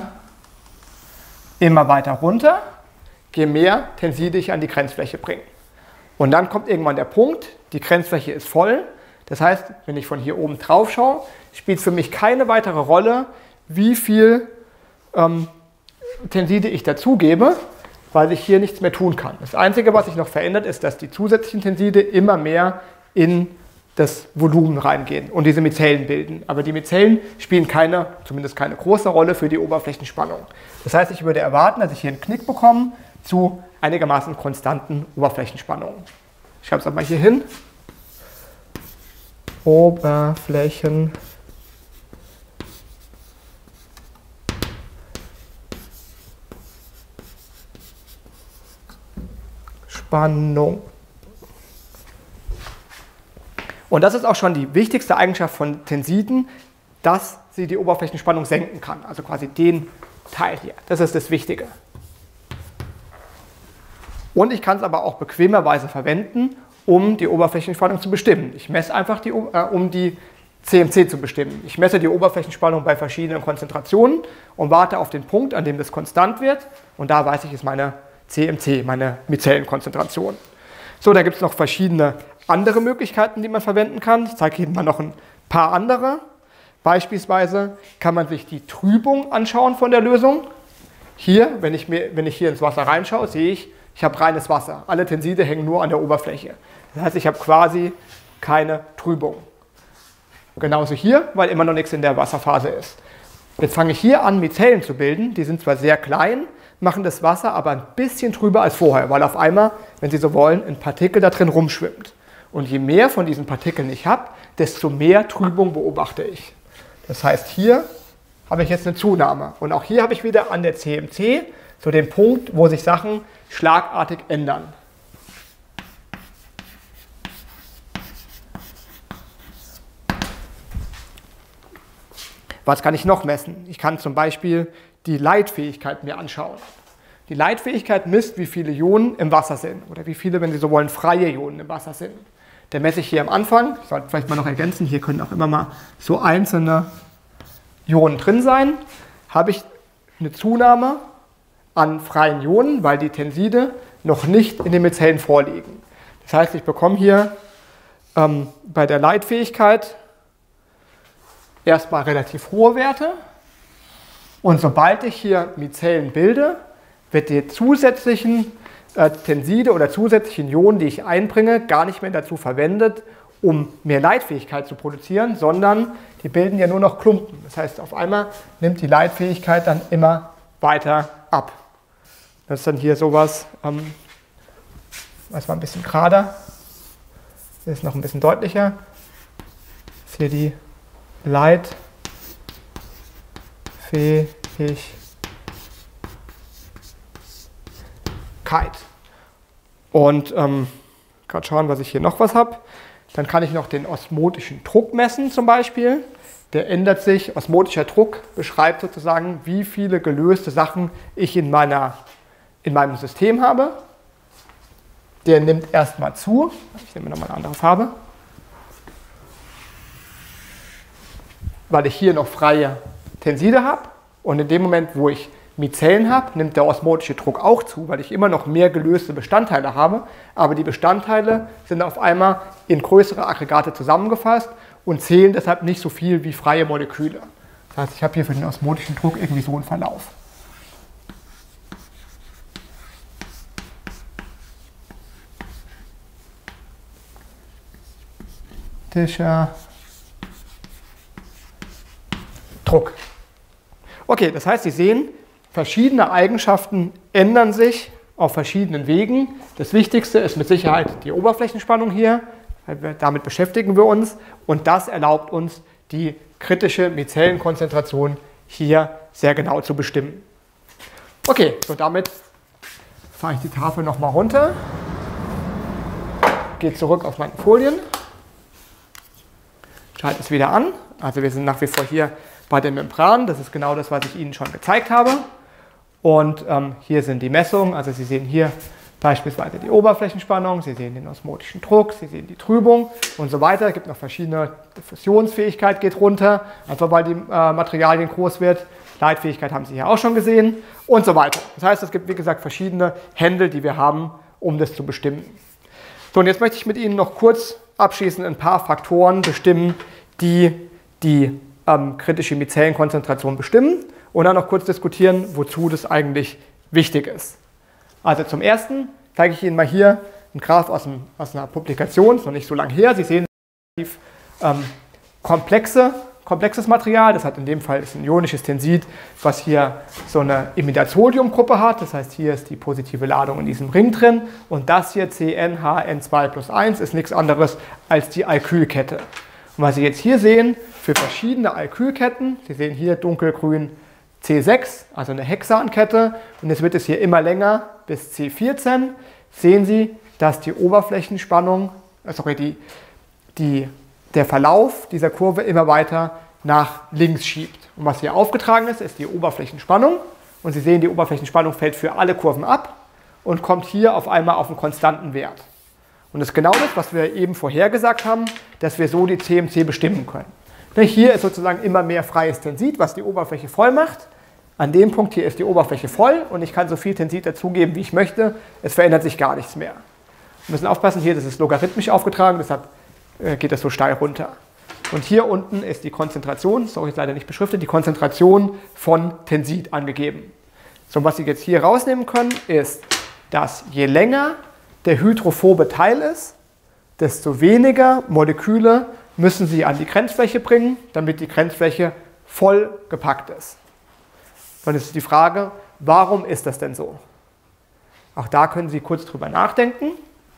immer weiter runter, je mehr Tenside ich an die Grenzfläche bringe. Und dann kommt irgendwann der Punkt, die Grenzfläche ist voll. Das heißt, wenn ich von hier oben drauf schaue, spielt es für mich keine weitere Rolle, wie viel Tenside ich dazugebe, weil ich hier nichts mehr tun kann. Das Einzige, was sich noch verändert, ist, dass die zusätzlichen Tenside immer mehr in das Volumen reingehen und diese Mizellen bilden. Aber die Mizellen spielen zumindest keine große Rolle für die Oberflächenspannung. Das heißt, ich würde erwarten, dass ich hier einen Knick bekomme zu einigermaßen konstanten Oberflächenspannungen. Ich schreibe es aber hier hin. Oberflächenspannung Spannung. Und das ist auch schon die wichtigste Eigenschaft von Tensiden, dass sie die Oberflächenspannung senken kann. Also quasi den Teil hier. Das ist das Wichtige. Und ich kann es aber auch bequemerweise verwenden, um die Oberflächenspannung zu bestimmen. Ich messe einfach, um die CMC zu bestimmen. Ich messe die Oberflächenspannung bei verschiedenen Konzentrationen und warte auf den Punkt, an dem das konstant wird. Und da weiß ich, ist meine CMC, meine Micellenkonzentration. So, da gibt es noch verschiedene andere Möglichkeiten, die man verwenden kann. Ich zeige Ihnen mal noch ein paar andere. Beispielsweise kann man sich die Trübung anschauen von der Lösung. Hier, wenn ich hier ins Wasser reinschaue, sehe ich, ich habe reines Wasser. Alle Tenside hängen nur an der Oberfläche. Das heißt, ich habe quasi keine Trübung. Genauso hier, weil immer noch nichts in der Wasserphase ist. Jetzt fange ich hier an, Mizellen zu bilden. Die sind zwar sehr klein, machen das Wasser aber ein bisschen trüber als vorher, weil auf einmal, wenn Sie so wollen, ein Partikel da drin rumschwimmt. Und je mehr von diesen Partikeln ich habe, desto mehr Trübung beobachte ich. Das heißt, hier habe ich jetzt eine Zunahme. Und auch hier habe ich wieder an der CMC so den Punkt, wo sich Sachen schlagartig ändern. Was kann ich noch messen? Ich kann zum Beispiel die Leitfähigkeit mir anschauen. Die Leitfähigkeit misst, wie viele Ionen im Wasser sind oder wie viele, wenn Sie so wollen, freie Ionen im Wasser sind. Der messe ich hier am Anfang. Ich sollte vielleicht mal noch ergänzen, hier können auch immer mal so einzelne Ionen drin sein. Habe ich eine Zunahme an freien Ionen, weil die Tenside noch nicht in den Mizellen vorliegen. Das heißt, ich bekomme hier bei der Leitfähigkeit erstmal relativ hohe Werte. Und sobald ich hier Mizellen bilde, wird die zusätzlichen Tenside oder zusätzlichen Ionen, die ich einbringe, gar nicht mehr dazu verwendet, um mehr Leitfähigkeit zu produzieren, sondern die bilden ja nur noch Klumpen. Das heißt, auf einmal nimmt die Leitfähigkeit dann immer weiter ab. Das ist dann hier sowas, das war ein bisschen gerader, das ist noch ein bisschen deutlicher. Das ist hier die Leitfähigkeit. Und gerade schauen, was ich hier noch was habe. Dann kann ich noch den osmotischen Druck messen zum Beispiel. Der ändert sich. Osmotischer Druck beschreibt sozusagen, wie viele gelöste Sachen ich in meinem System habe. Der nimmt erstmal zu. Ich nehme nochmal eine andere Farbe. Weil ich hier noch freie Tenside habe. Und in dem Moment, wo ich Mizellen habe, nimmt der osmotische Druck auch zu, weil ich immer noch mehr gelöste Bestandteile habe. Aber die Bestandteile sind auf einmal in größere Aggregate zusammengefasst und zählen deshalb nicht so viel wie freie Moleküle. Das heißt, ich habe hier für den osmotischen Druck irgendwie so einen Verlauf. Druck. Okay, das heißt, Sie sehen, verschiedene Eigenschaften ändern sich auf verschiedenen Wegen. Das Wichtigste ist mit Sicherheit die Oberflächenspannung hier. Damit beschäftigen wir uns. Und das erlaubt uns, die kritische Mizellenkonzentration hier sehr genau zu bestimmen. Okay, so damit fahre ich die Tafel nochmal runter. Gehe zurück auf meine Folien. Schalte es wieder an. Also wir sind nach wie vor hier bei den Membranen. Das ist genau das, was ich Ihnen schon gezeigt habe. Und hier sind die Messungen. Also Sie sehen hier beispielsweise die Oberflächenspannung, Sie sehen den osmotischen Druck, Sie sehen die Trübung und so weiter. Es gibt noch verschiedene, Diffusionsfähigkeit geht runter, einfach weil die Materialien groß wird. Leitfähigkeit haben Sie hier auch schon gesehen und so weiter. Das heißt, es gibt, wie gesagt, verschiedene Händel, die wir haben, um das zu bestimmen. So, und jetzt möchte ich mit Ihnen noch kurz abschließend ein paar Faktoren bestimmen, die die kritische Mizellenkonzentration bestimmen und dann noch kurz diskutieren, wozu das eigentlich wichtig ist. Also zum Ersten zeige ich Ihnen mal hier einen Graph aus einer Publikation, ist noch nicht so lange her. Sie sehen relativ komplexes Material. Das hat in dem Fall ist ein ionisches Tensid, was hier so eine Imidazoliumgruppe hat. Das heißt, hier ist die positive Ladung in diesem Ring drin. Und das hier CnHn2+1 ist nichts anderes als die Alkylkette. Und was Sie jetzt hier sehen, für verschiedene Alkylketten, Sie sehen hier dunkelgrün C6, also eine Hexankette, und jetzt wird es hier immer länger bis C14, sehen Sie, dass die Oberflächenspannung, der Verlauf dieser Kurve immer weiter nach links schiebt. Und was hier aufgetragen ist, ist die Oberflächenspannung. Und Sie sehen, die Oberflächenspannung fällt für alle Kurven ab und kommt hier auf einmal auf einen konstanten Wert. Und das ist genau das, was wir eben vorhergesagt haben, dass wir so die CMC bestimmen können. Hier ist sozusagen immer mehr freies Tensid, was die Oberfläche voll macht. An dem Punkt hier ist die Oberfläche voll und ich kann so viel Tensid dazugeben, wie ich möchte. Es verändert sich gar nichts mehr. Wir müssen aufpassen, hier das ist logarithmisch aufgetragen, deshalb geht das so steil runter. Und hier unten ist die Konzentration, sorry, ist leider nicht beschriftet, die Konzentration von Tensid angegeben. So, was Sie jetzt hier rausnehmen können, ist, dass je länger der hydrophobe Teil ist, desto weniger Moleküle müssen Sie an die Grenzfläche bringen, damit die Grenzfläche voll gepackt ist. Und jetzt ist die Frage, warum ist das denn so? Auch da können Sie kurz drüber nachdenken.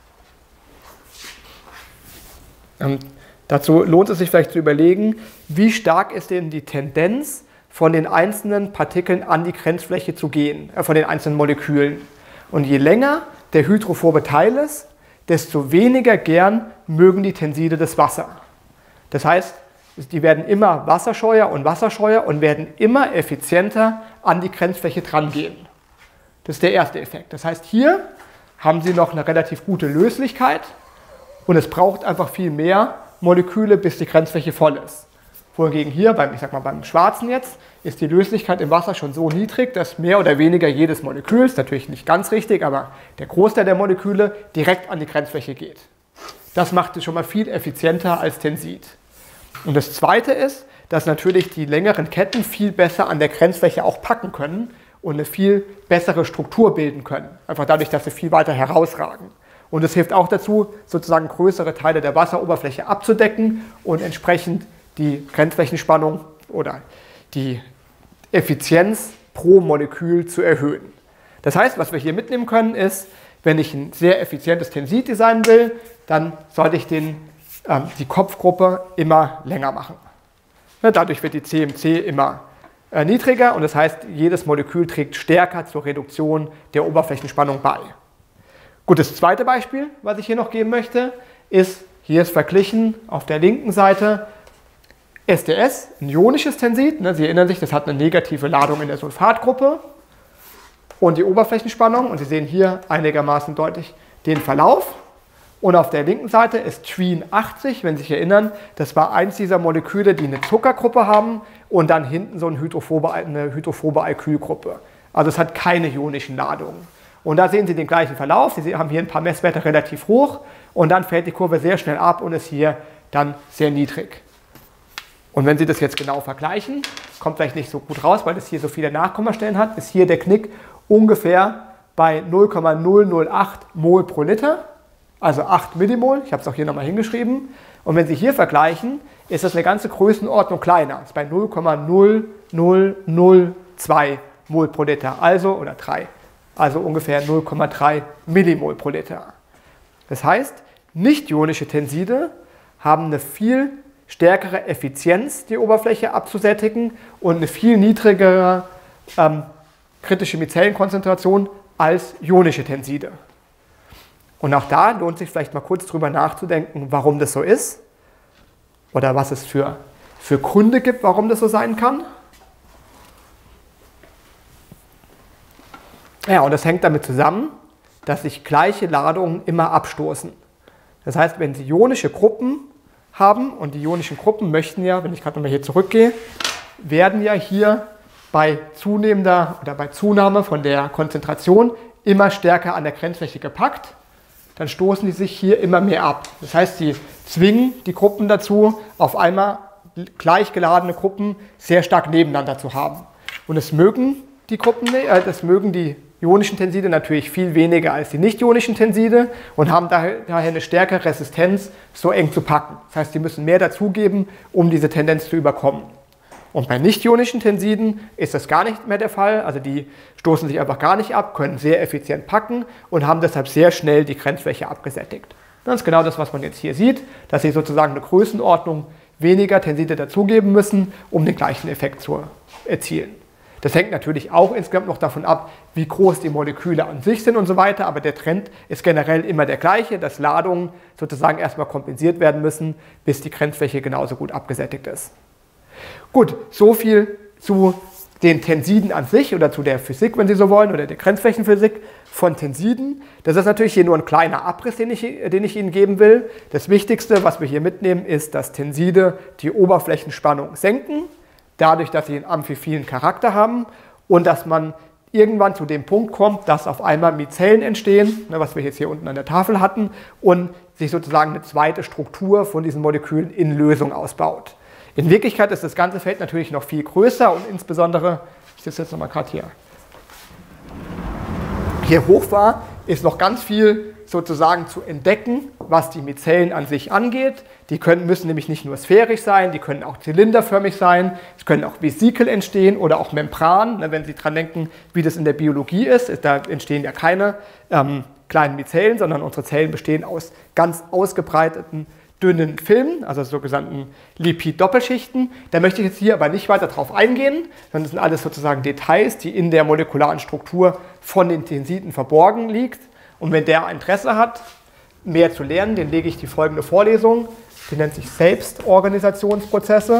Dazu lohnt es sich vielleicht zu überlegen, wie stark ist denn die Tendenz, von den einzelnen Partikeln an die Grenzfläche zu gehen, von den einzelnen Molekülen. Und je länger der hydrophobe Teil ist, desto weniger gern mögen die Tenside das Wasser. Das heißt, die werden immer wasserscheuer und werden immer effizienter an die Grenzfläche drangehen. Das ist der erste Effekt. Das heißt, hier haben Sie noch eine relativ gute Löslichkeit und es braucht einfach viel mehr Moleküle, bis die Grenzfläche voll ist. Wohingegen hier, beim Schwarzen jetzt, ist die Löslichkeit im Wasser schon so niedrig, dass mehr oder weniger jedes Molekül, ist natürlich nicht ganz richtig, aber der Großteil der Moleküle direkt an die Grenzfläche geht. Das macht es schon mal viel effizienter als Tensid. Und das Zweite ist, dass natürlich die längeren Ketten viel besser an der Grenzfläche auch packen können und eine viel bessere Struktur bilden können. Einfach dadurch, dass sie viel weiter herausragen. Und es hilft auch dazu, sozusagen größere Teile der Wasseroberfläche abzudecken und entsprechend die Grenzflächenspannung oder die Effizienz pro Molekül zu erhöhen. Das heißt, was wir hier mitnehmen können, ist, wenn ich ein sehr effizientes Tensid designen will, dann sollte ich die Kopfgruppe immer länger machen. Dadurch wird die CMC immer niedriger und das heißt, jedes Molekül trägt stärker zur Reduktion der Oberflächenspannung bei. Gut, das zweite Beispiel, was ich hier noch geben möchte, ist, hier ist verglichen auf der linken Seite SDS, ein ionisches Tensid. Sie erinnern sich, das hat eine negative Ladung in der Sulfatgruppe und die Oberflächenspannung. Und Sie sehen hier einigermaßen deutlich den Verlauf. Und auf der linken Seite ist Tween 80, wenn Sie sich erinnern, das war eins dieser Moleküle, die eine Zuckergruppe haben und dann hinten so eine hydrophobe Alkylgruppe. Also es hat keine ionischen Ladungen. Und da sehen Sie den gleichen Verlauf. Sie haben hier ein paar Messwerte relativ hoch und dann fällt die Kurve sehr schnell ab und ist hier dann sehr niedrig. Und wenn Sie das jetzt genau vergleichen, kommt vielleicht nicht so gut raus, weil das hier so viele Nachkommastellen hat, ist hier der Knick ungefähr bei 0,008 Mol pro Liter, also 8 Millimol. Ich habe es auch hier nochmal hingeschrieben. Und wenn Sie hier vergleichen, ist das eine ganze Größenordnung kleiner. Das ist bei 0,0002 Mol pro Liter, oder 3. Also ungefähr 0,3 Millimol pro Liter. Das heißt, nicht-ionische Tenside haben eine viel stärkere Effizienz, die Oberfläche abzusättigen und eine viel niedrigere kritische Mizellenkonzentration als ionische Tenside. Und auch da lohnt sich vielleicht mal kurz drüber nachzudenken, warum das so ist oder was es für Gründe gibt, warum das so sein kann. Ja, und das hängt damit zusammen, dass sich gleiche Ladungen immer abstoßen. Das heißt, wenn Sie ionische Gruppen haben und die ionischen Gruppen möchten ja, wenn ich gerade nochmal hier zurückgehe, werden ja hier bei Zunahme von der Konzentration immer stärker an der Grenzfläche gepackt, dann stoßen die sich hier immer mehr ab. Das heißt, sie zwingen die Gruppen dazu, auf einmal gleich geladene Gruppen sehr stark nebeneinander zu haben. Und das mögen die ionischen Tenside natürlich viel weniger als die nicht-ionischen Tenside und haben daher eine stärkere Resistenz, so eng zu packen. Das heißt, sie müssen mehr dazugeben, um diese Tendenz zu überkommen. Und bei nicht-ionischen Tensiden ist das gar nicht mehr der Fall. Also die stoßen sich einfach gar nicht ab, können sehr effizient packen und haben deshalb sehr schnell die Grenzfläche abgesättigt. Das ist genau das, was man jetzt hier sieht, dass sie sozusagen eine Größenordnung weniger Tenside dazugeben müssen, um den gleichen Effekt zu erzielen. Das hängt natürlich auch insgesamt noch davon ab, wie groß die Moleküle an sich sind und so weiter, aber der Trend ist generell immer der gleiche, dass Ladungen sozusagen erstmal kompensiert werden müssen, bis die Grenzfläche genauso gut abgesättigt ist. Gut, so viel zu den Tensiden an sich oder zu der Physik, wenn Sie so wollen, oder der Grenzflächenphysik von Tensiden. Das ist natürlich hier nur ein kleiner Abriss, den ich Ihnen geben will. Das Wichtigste, was wir hier mitnehmen, ist, dass Tenside die Oberflächenspannung senken, dadurch, dass sie einen amphiphilen Charakter haben und dass man irgendwann zu dem Punkt kommt, dass auf einmal Mizellen entstehen, was wir jetzt hier unten an der Tafel hatten, und sich sozusagen eine zweite Struktur von diesen Molekülen in Lösung ausbaut. In Wirklichkeit ist das ganze Feld natürlich noch viel größer und insbesondere, ich sitze jetzt nochmal gerade hier hoch war, ist noch ganz viel sozusagen zu entdecken, was die Mizellen an sich angeht. Die müssen nämlich nicht nur sphärisch sein, die können auch zylinderförmig sein, es können auch Vesikel entstehen oder auch Membran. Wenn Sie daran denken, wie das in der Biologie ist, da entstehen ja keine kleinen Mizellen, sondern unsere Zellen bestehen aus ganz ausgebreiteten, dünnen Filmen, also sogenannten Lipid-Doppelschichten. Da möchte ich jetzt hier aber nicht weiter drauf eingehen, sondern das sind alles sozusagen Details, die in der molekularen Struktur von den Tensiden verborgen liegt. Und wenn der Interesse hat, mehr zu lernen, den lege ich die folgende Vorlesung, die nennt sich Selbstorganisationsprozesse.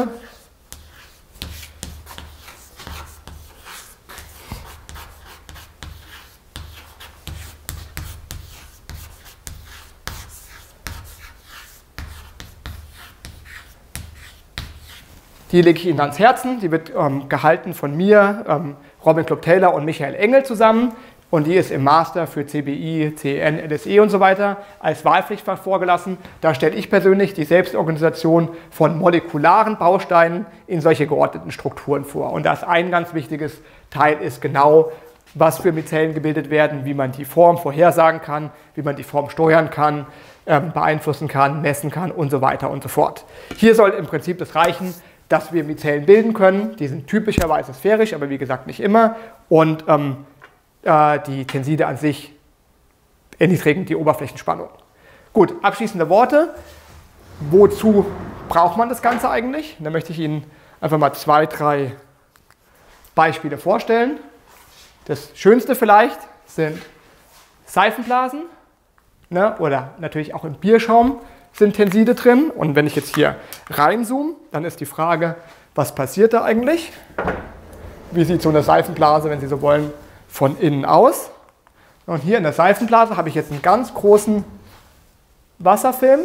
Die lege ich Ihnen ans Herzen, die wird gehalten von mir, Robin Klopp-Taylor und Michael Engel zusammen. Und die ist im Master für CBI, CN, LSE und so weiter als Wahlpflichtfach vorgelassen. Da stelle ich persönlich die Selbstorganisation von molekularen Bausteinen in solche geordneten Strukturen vor. Und das ein ganz wichtiges Teil ist genau, was für Mizellen gebildet werden, wie man die Form vorhersagen kann, wie man die Form steuern kann, beeinflussen kann, messen kann und so weiter und so fort. Hier soll im Prinzip das reichen, dass wir Mizellen bilden können. Die sind typischerweise sphärisch, aber wie gesagt nicht immer. Und die Tenside an sich erniedrigen die Oberflächenspannung. Gut, abschließende Worte. Wozu braucht man das Ganze eigentlich? Da möchte ich Ihnen einfach mal 2, 3 Beispiele vorstellen. Das Schönste vielleicht sind Seifenblasen, oder natürlich auch im Bierschaum sind Tenside drin. Und wenn ich jetzt hier reinzoome, dann ist die Frage, was passiert da eigentlich? Wie sieht so eine Seifenblase, wenn Sie so wollen, von innen aus? Und hier in der Seifenblase habe ich jetzt einen ganz großen Wasserfilm.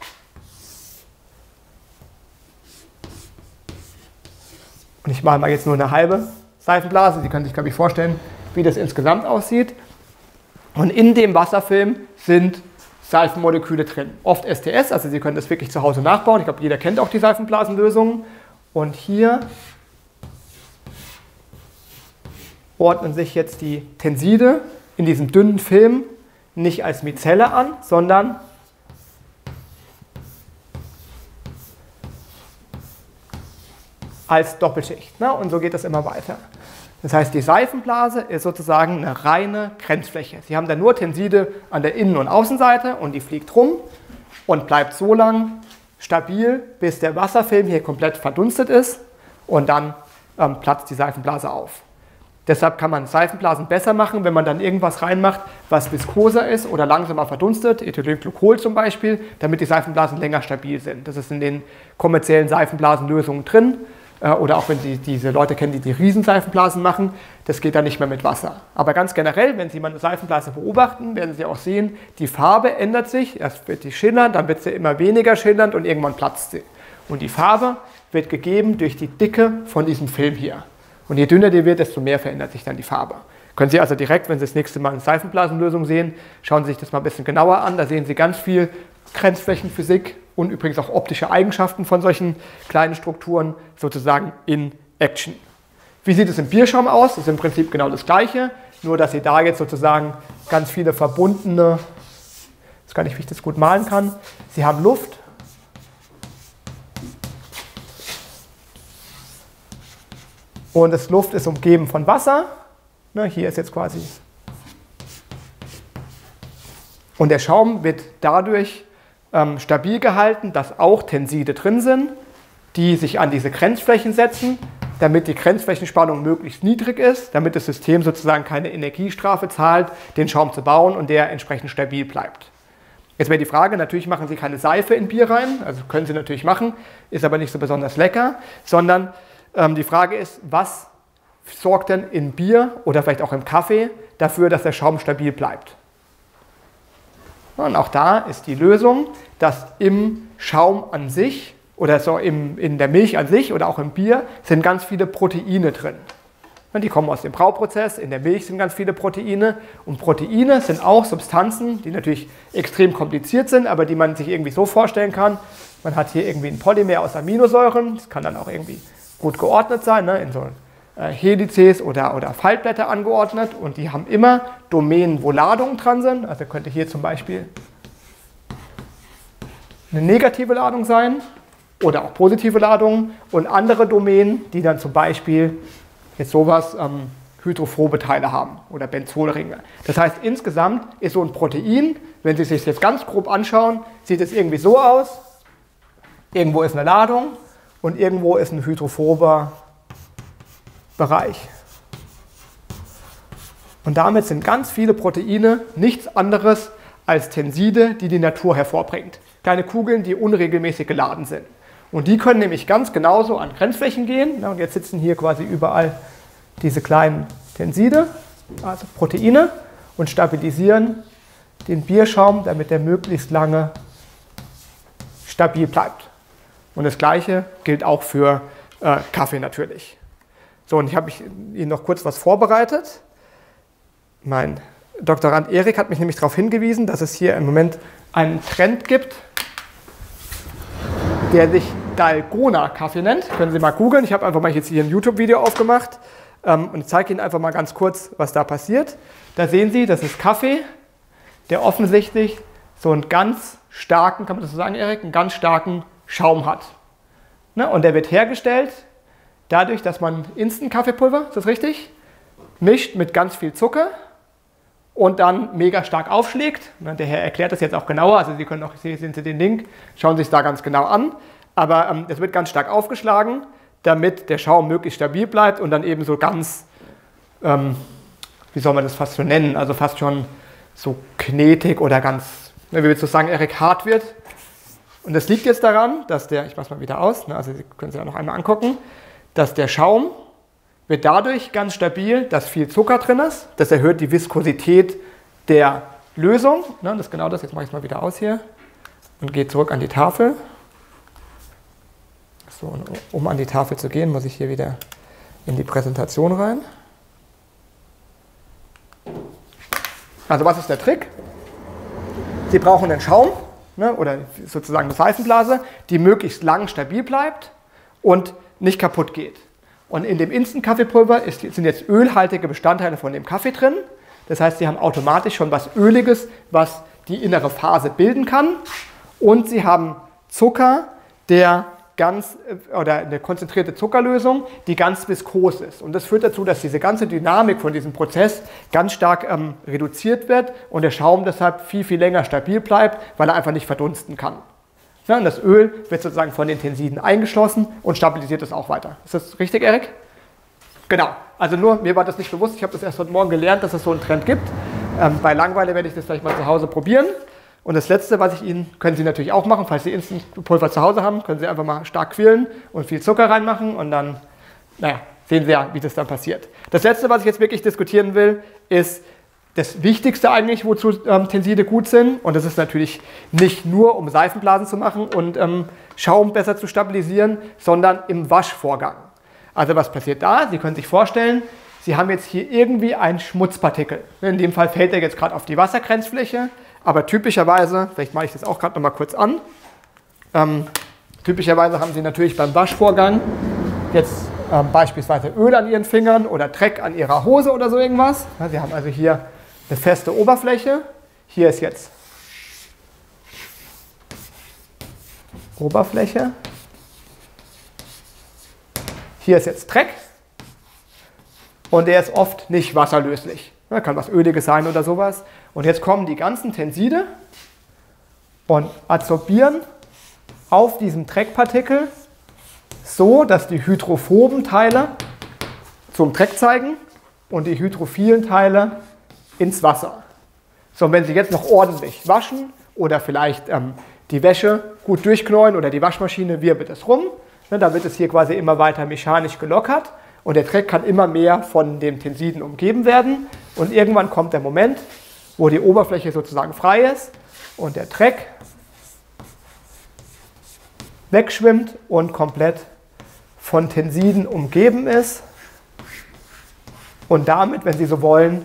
Und ich mache mal jetzt nur eine halbe Seifenblase. Sie können sich, glaube ich, vorstellen, wie das insgesamt aussieht. Und in dem Wasserfilm sind Seifenmoleküle drin. Oft STS, also Sie können das wirklich zu Hause nachbauen. Ich glaube, jeder kennt auch die Seifenblasenlösungen. Und hier ordnen sich jetzt die Tenside in diesem dünnen Film nicht als Mizelle an, sondern als Doppelschicht. Und so geht das immer weiter. Das heißt, die Seifenblase ist sozusagen eine reine Grenzfläche. Sie haben da nur Tenside an der Innen- und Außenseite und die fliegt rum und bleibt so lang stabil, bis der Wasserfilm hier komplett verdunstet ist und dann platzt die Seifenblase auf. Deshalb kann man Seifenblasen besser machen, wenn man dann irgendwas reinmacht, was viskoser ist oder langsamer verdunstet, Ethylenglycol zum Beispiel, damit die Seifenblasen länger stabil sind. Das ist in den kommerziellen Seifenblasenlösungen drin. Oder auch wenn Sie diese Leute kennen, die die Riesenseifenblasen machen, das geht dann nicht mehr mit Wasser. Aber ganz generell, wenn Sie mal eine Seifenblase beobachten, werden Sie auch sehen, die Farbe ändert sich. Erst wird die schillern, dann wird sie immer weniger schillernd und irgendwann platzt sie. Und die Farbe wird gegeben durch die Dicke von diesem Film hier. Und je dünner die wird, desto mehr verändert sich dann die Farbe. Können Sie also direkt, wenn Sie das nächste Mal eine Seifenblasenlösung sehen, schauen Sie sich das mal ein bisschen genauer an. Da sehen Sie ganz viel Grenzflächenphysik und übrigens auch optische Eigenschaften von solchen kleinen Strukturen sozusagen in Action. Wie sieht es im Bierschaum aus? Das ist im Prinzip genau das Gleiche, nur dass Sie da jetzt sozusagen ganz viele verbundene, ich weiß gar nicht, wie ich das gut malen kann. Sie haben Luft. Und das Luft ist umgeben von Wasser. Hier ist jetzt quasi. Und der Schaum wird dadurch stabil gehalten, dass auch Tenside drin sind, die sich an diese Grenzflächen setzen, damit die Grenzflächenspannung möglichst niedrig ist, damit das System sozusagen keine Energiestrafe zahlt, den Schaum zu bauen und der entsprechend stabil bleibt. Jetzt wäre die Frage, natürlich machen Sie keine Seife in Bier rein, also können Sie natürlich machen, ist aber nicht so besonders lecker, sondern die Frage ist, was sorgt denn in Bier oder vielleicht auch im Kaffee dafür, dass der Schaum stabil bleibt? Und auch da ist die Lösung, dass im Schaum an sich oder so in der Milch an sich oder auch im Bier sind ganz viele Proteine drin. Die kommen aus dem Brauprozess, in der Milch sind ganz viele Proteine und Proteine sind auch Substanzen, die natürlich extrem kompliziert sind, aber die man sich irgendwie so vorstellen kann. Man hat hier irgendwie ein Polymer aus Aminosäuren, das kann dann auch irgendwie gut geordnet sein, ne, in so Helices oder Faltblätter angeordnet und die haben immer Domänen, wo Ladungen dran sind. Also könnte hier zum Beispiel eine negative Ladung sein oder auch positive Ladungen und andere Domänen, die dann zum Beispiel jetzt sowas hydrophobe Teile haben oder Benzolringe. Das heißt, insgesamt ist so ein Protein, wenn Sie sich das jetzt ganz grob anschauen, sieht es irgendwie so aus. Irgendwo ist eine Ladung und irgendwo ist ein hydrophober Bereich. Und damit sind ganz viele Proteine nichts anderes als Tenside, die die Natur hervorbringt. Kleine Kugeln, die unregelmäßig geladen sind. Und die können nämlich ganz genauso an Grenzflächen gehen. Und jetzt sitzen hier quasi überall diese kleinen Tenside, also Proteine, und stabilisieren den Bierschaum, damit er möglichst lange stabil bleibt. Und das Gleiche gilt auch für Kaffee natürlich. So, und ich habe Ihnen noch kurz was vorbereitet. Mein Doktorand Erik hat mich nämlich darauf hingewiesen, dass es hier im Moment einen Trend gibt, der sich Dalgona-Kaffee nennt. Können Sie mal googeln. Ich habe einfach mal jetzt hier ein YouTube-Video aufgemacht und zeige Ihnen einfach mal ganz kurz, was da passiert. Da sehen Sie, das ist Kaffee, der offensichtlich so einen ganz starken, kann man das so sagen, Erik, einen ganz starken Schaum hat. Ne? Und der wird hergestellt dadurch, dass man Instant-Kaffeepulver, ist das richtig, mischt mit ganz viel Zucker und dann mega stark aufschlägt. Der Herr erklärt das jetzt auch genauer, also Sie können auch, hier sehen Sie den Link, schauen Sie sich da ganz genau an. Aber es wird ganz stark aufgeschlagen, damit der Schaum möglichst stabil bleibt und dann eben so ganz, wie soll man das fast so nennen, also fast schon so knetig oder ganz, wie wir jetzt sagen, Erik, hart wird. Und das liegt jetzt daran, dass der, ich mache es mal wieder aus, also Sie können sich auch noch einmal angucken, dass der Schaum wird dadurch ganz stabil, dass viel Zucker drin ist. Das erhöht die Viskosität der Lösung. Das ist genau das. Jetzt mache ich es mal wieder aus hier und gehe zurück an die Tafel. So, und um an die Tafel zu gehen, muss ich hier wieder in die Präsentation rein. Also was ist der Trick? Sie brauchen einen Schaum, oder sozusagen eine Seifenblase, die möglichst lang stabil bleibt und nicht kaputt geht. Und in dem Instant-Kaffeepulver sind jetzt ölhaltige Bestandteile von dem Kaffee drin. Das heißt, Sie haben automatisch schon was Öliges, was die innere Phase bilden kann. Und Sie haben Zucker, oder eine konzentrierte Zuckerlösung, die ganz viskos ist. Und das führt dazu, dass diese ganze Dynamik von diesem Prozess ganz stark reduziert wird und der Schaum deshalb viel, viel länger stabil bleibt, weil er einfach nicht verdunsten kann. Ja, und das Öl wird sozusagen von den Tensiden eingeschlossen und stabilisiert es auch weiter. Ist das richtig, Erik? Genau. Also nur, mir war das nicht bewusst. Ich habe das erst heute Morgen gelernt, dass es so einen Trend gibt. Bei Langeweile werde ich das vielleicht mal zu Hause probieren. Und das Letzte, was ich Ihnen, können Sie natürlich auch machen, falls Sie Instant-Pulver zu Hause haben, können Sie einfach mal stark quillen und viel Zucker reinmachen und dann, sehen Sie ja, wie das dann passiert. Das Letzte, was ich jetzt wirklich diskutieren will, ist das Wichtigste eigentlich, wozu Tenside gut sind. Und das ist natürlich nicht nur, um Seifenblasen zu machen und Schaum besser zu stabilisieren, sondern im Waschvorgang. Also was passiert da? Sie können sich vorstellen, Sie haben jetzt hier irgendwie einen Schmutzpartikel. In dem Fall fällt er jetzt gerade auf die Wassergrenzfläche. Aber typischerweise, vielleicht mache ich das auch gerade noch mal kurz an, typischerweise haben Sie natürlich beim Waschvorgang jetzt beispielsweise Öl an Ihren Fingern oder Dreck an Ihrer Hose oder so irgendwas. Ja, Sie haben also hier eine feste Oberfläche. Hier ist jetzt Oberfläche. Hier ist jetzt Dreck. Und der ist oft nicht wasserlöslich. Ja, kann was Öliges sein oder sowas. Und jetzt kommen die ganzen Tenside und adsorbieren auf diesem Dreckpartikel so, dass die hydrophoben Teile zum Dreck zeigen und die hydrophilen Teile ins Wasser. So, und wenn Sie jetzt noch ordentlich waschen oder vielleicht die Wäsche gut durchknäuen oder die Waschmaschine wirbelt es rum, ne, dann wird es hier quasi immer weiter mechanisch gelockert und der Dreck kann immer mehr von dem Tensiden umgeben werden und irgendwann kommt der Moment, wo die Oberfläche sozusagen frei ist und der Dreck wegschwimmt und komplett von Tensiden umgeben ist und damit, wenn Sie so wollen,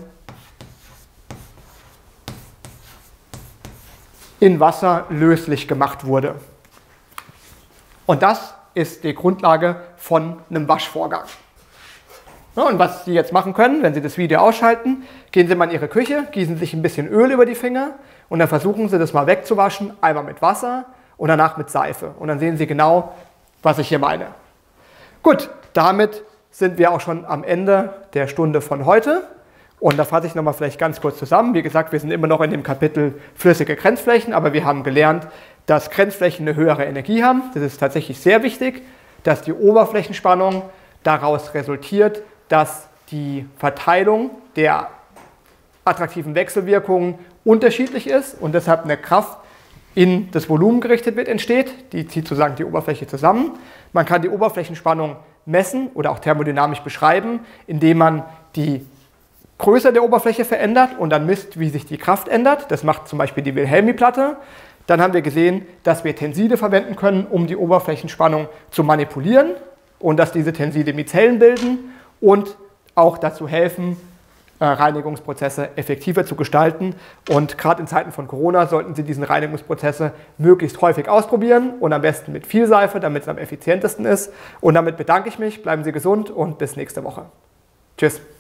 in Wasser löslich gemacht wurde. Und das ist die Grundlage von einem Waschvorgang. Ja, und was Sie jetzt machen können, wenn Sie das Video ausschalten, gehen Sie mal in Ihre Küche, gießen sich ein bisschen Öl über die Finger und dann versuchen Sie das mal wegzuwaschen, einmal mit Wasser und danach mit Seife. Und dann sehen Sie genau, was ich hier meine. Gut, damit sind wir auch schon am Ende der Stunde von heute. Und da fasse ich nochmal vielleicht ganz kurz zusammen. Wie gesagt, wir sind immer noch in dem Kapitel flüssige Grenzflächen, aber wir haben gelernt, dass Grenzflächen eine höhere Energie haben. Das ist tatsächlich sehr wichtig, dass die Oberflächenspannung daraus resultiert, dass die Verteilung der attraktiven Wechselwirkungen unterschiedlich ist und deshalb eine Kraft in das Volumen gerichtet wird, entsteht. Die zieht sozusagen die Oberfläche zusammen. Man kann die Oberflächenspannung messen oder auch thermodynamisch beschreiben, indem man die Größe der Oberfläche verändert und dann misst, wie sich die Kraft ändert. Das macht zum Beispiel die Wilhelmi-Platte. Dann haben wir gesehen, dass wir Tenside verwenden können, um die Oberflächenspannung zu manipulieren und dass diese Tenside Mizellen bilden und auch dazu helfen, Reinigungsprozesse effektiver zu gestalten. Und gerade in Zeiten von Corona sollten Sie diese Reinigungsprozesse möglichst häufig ausprobieren und am besten mit viel Seife, damit es am effizientesten ist. Und damit bedanke ich mich, bleiben Sie gesund und bis nächste Woche. Tschüss.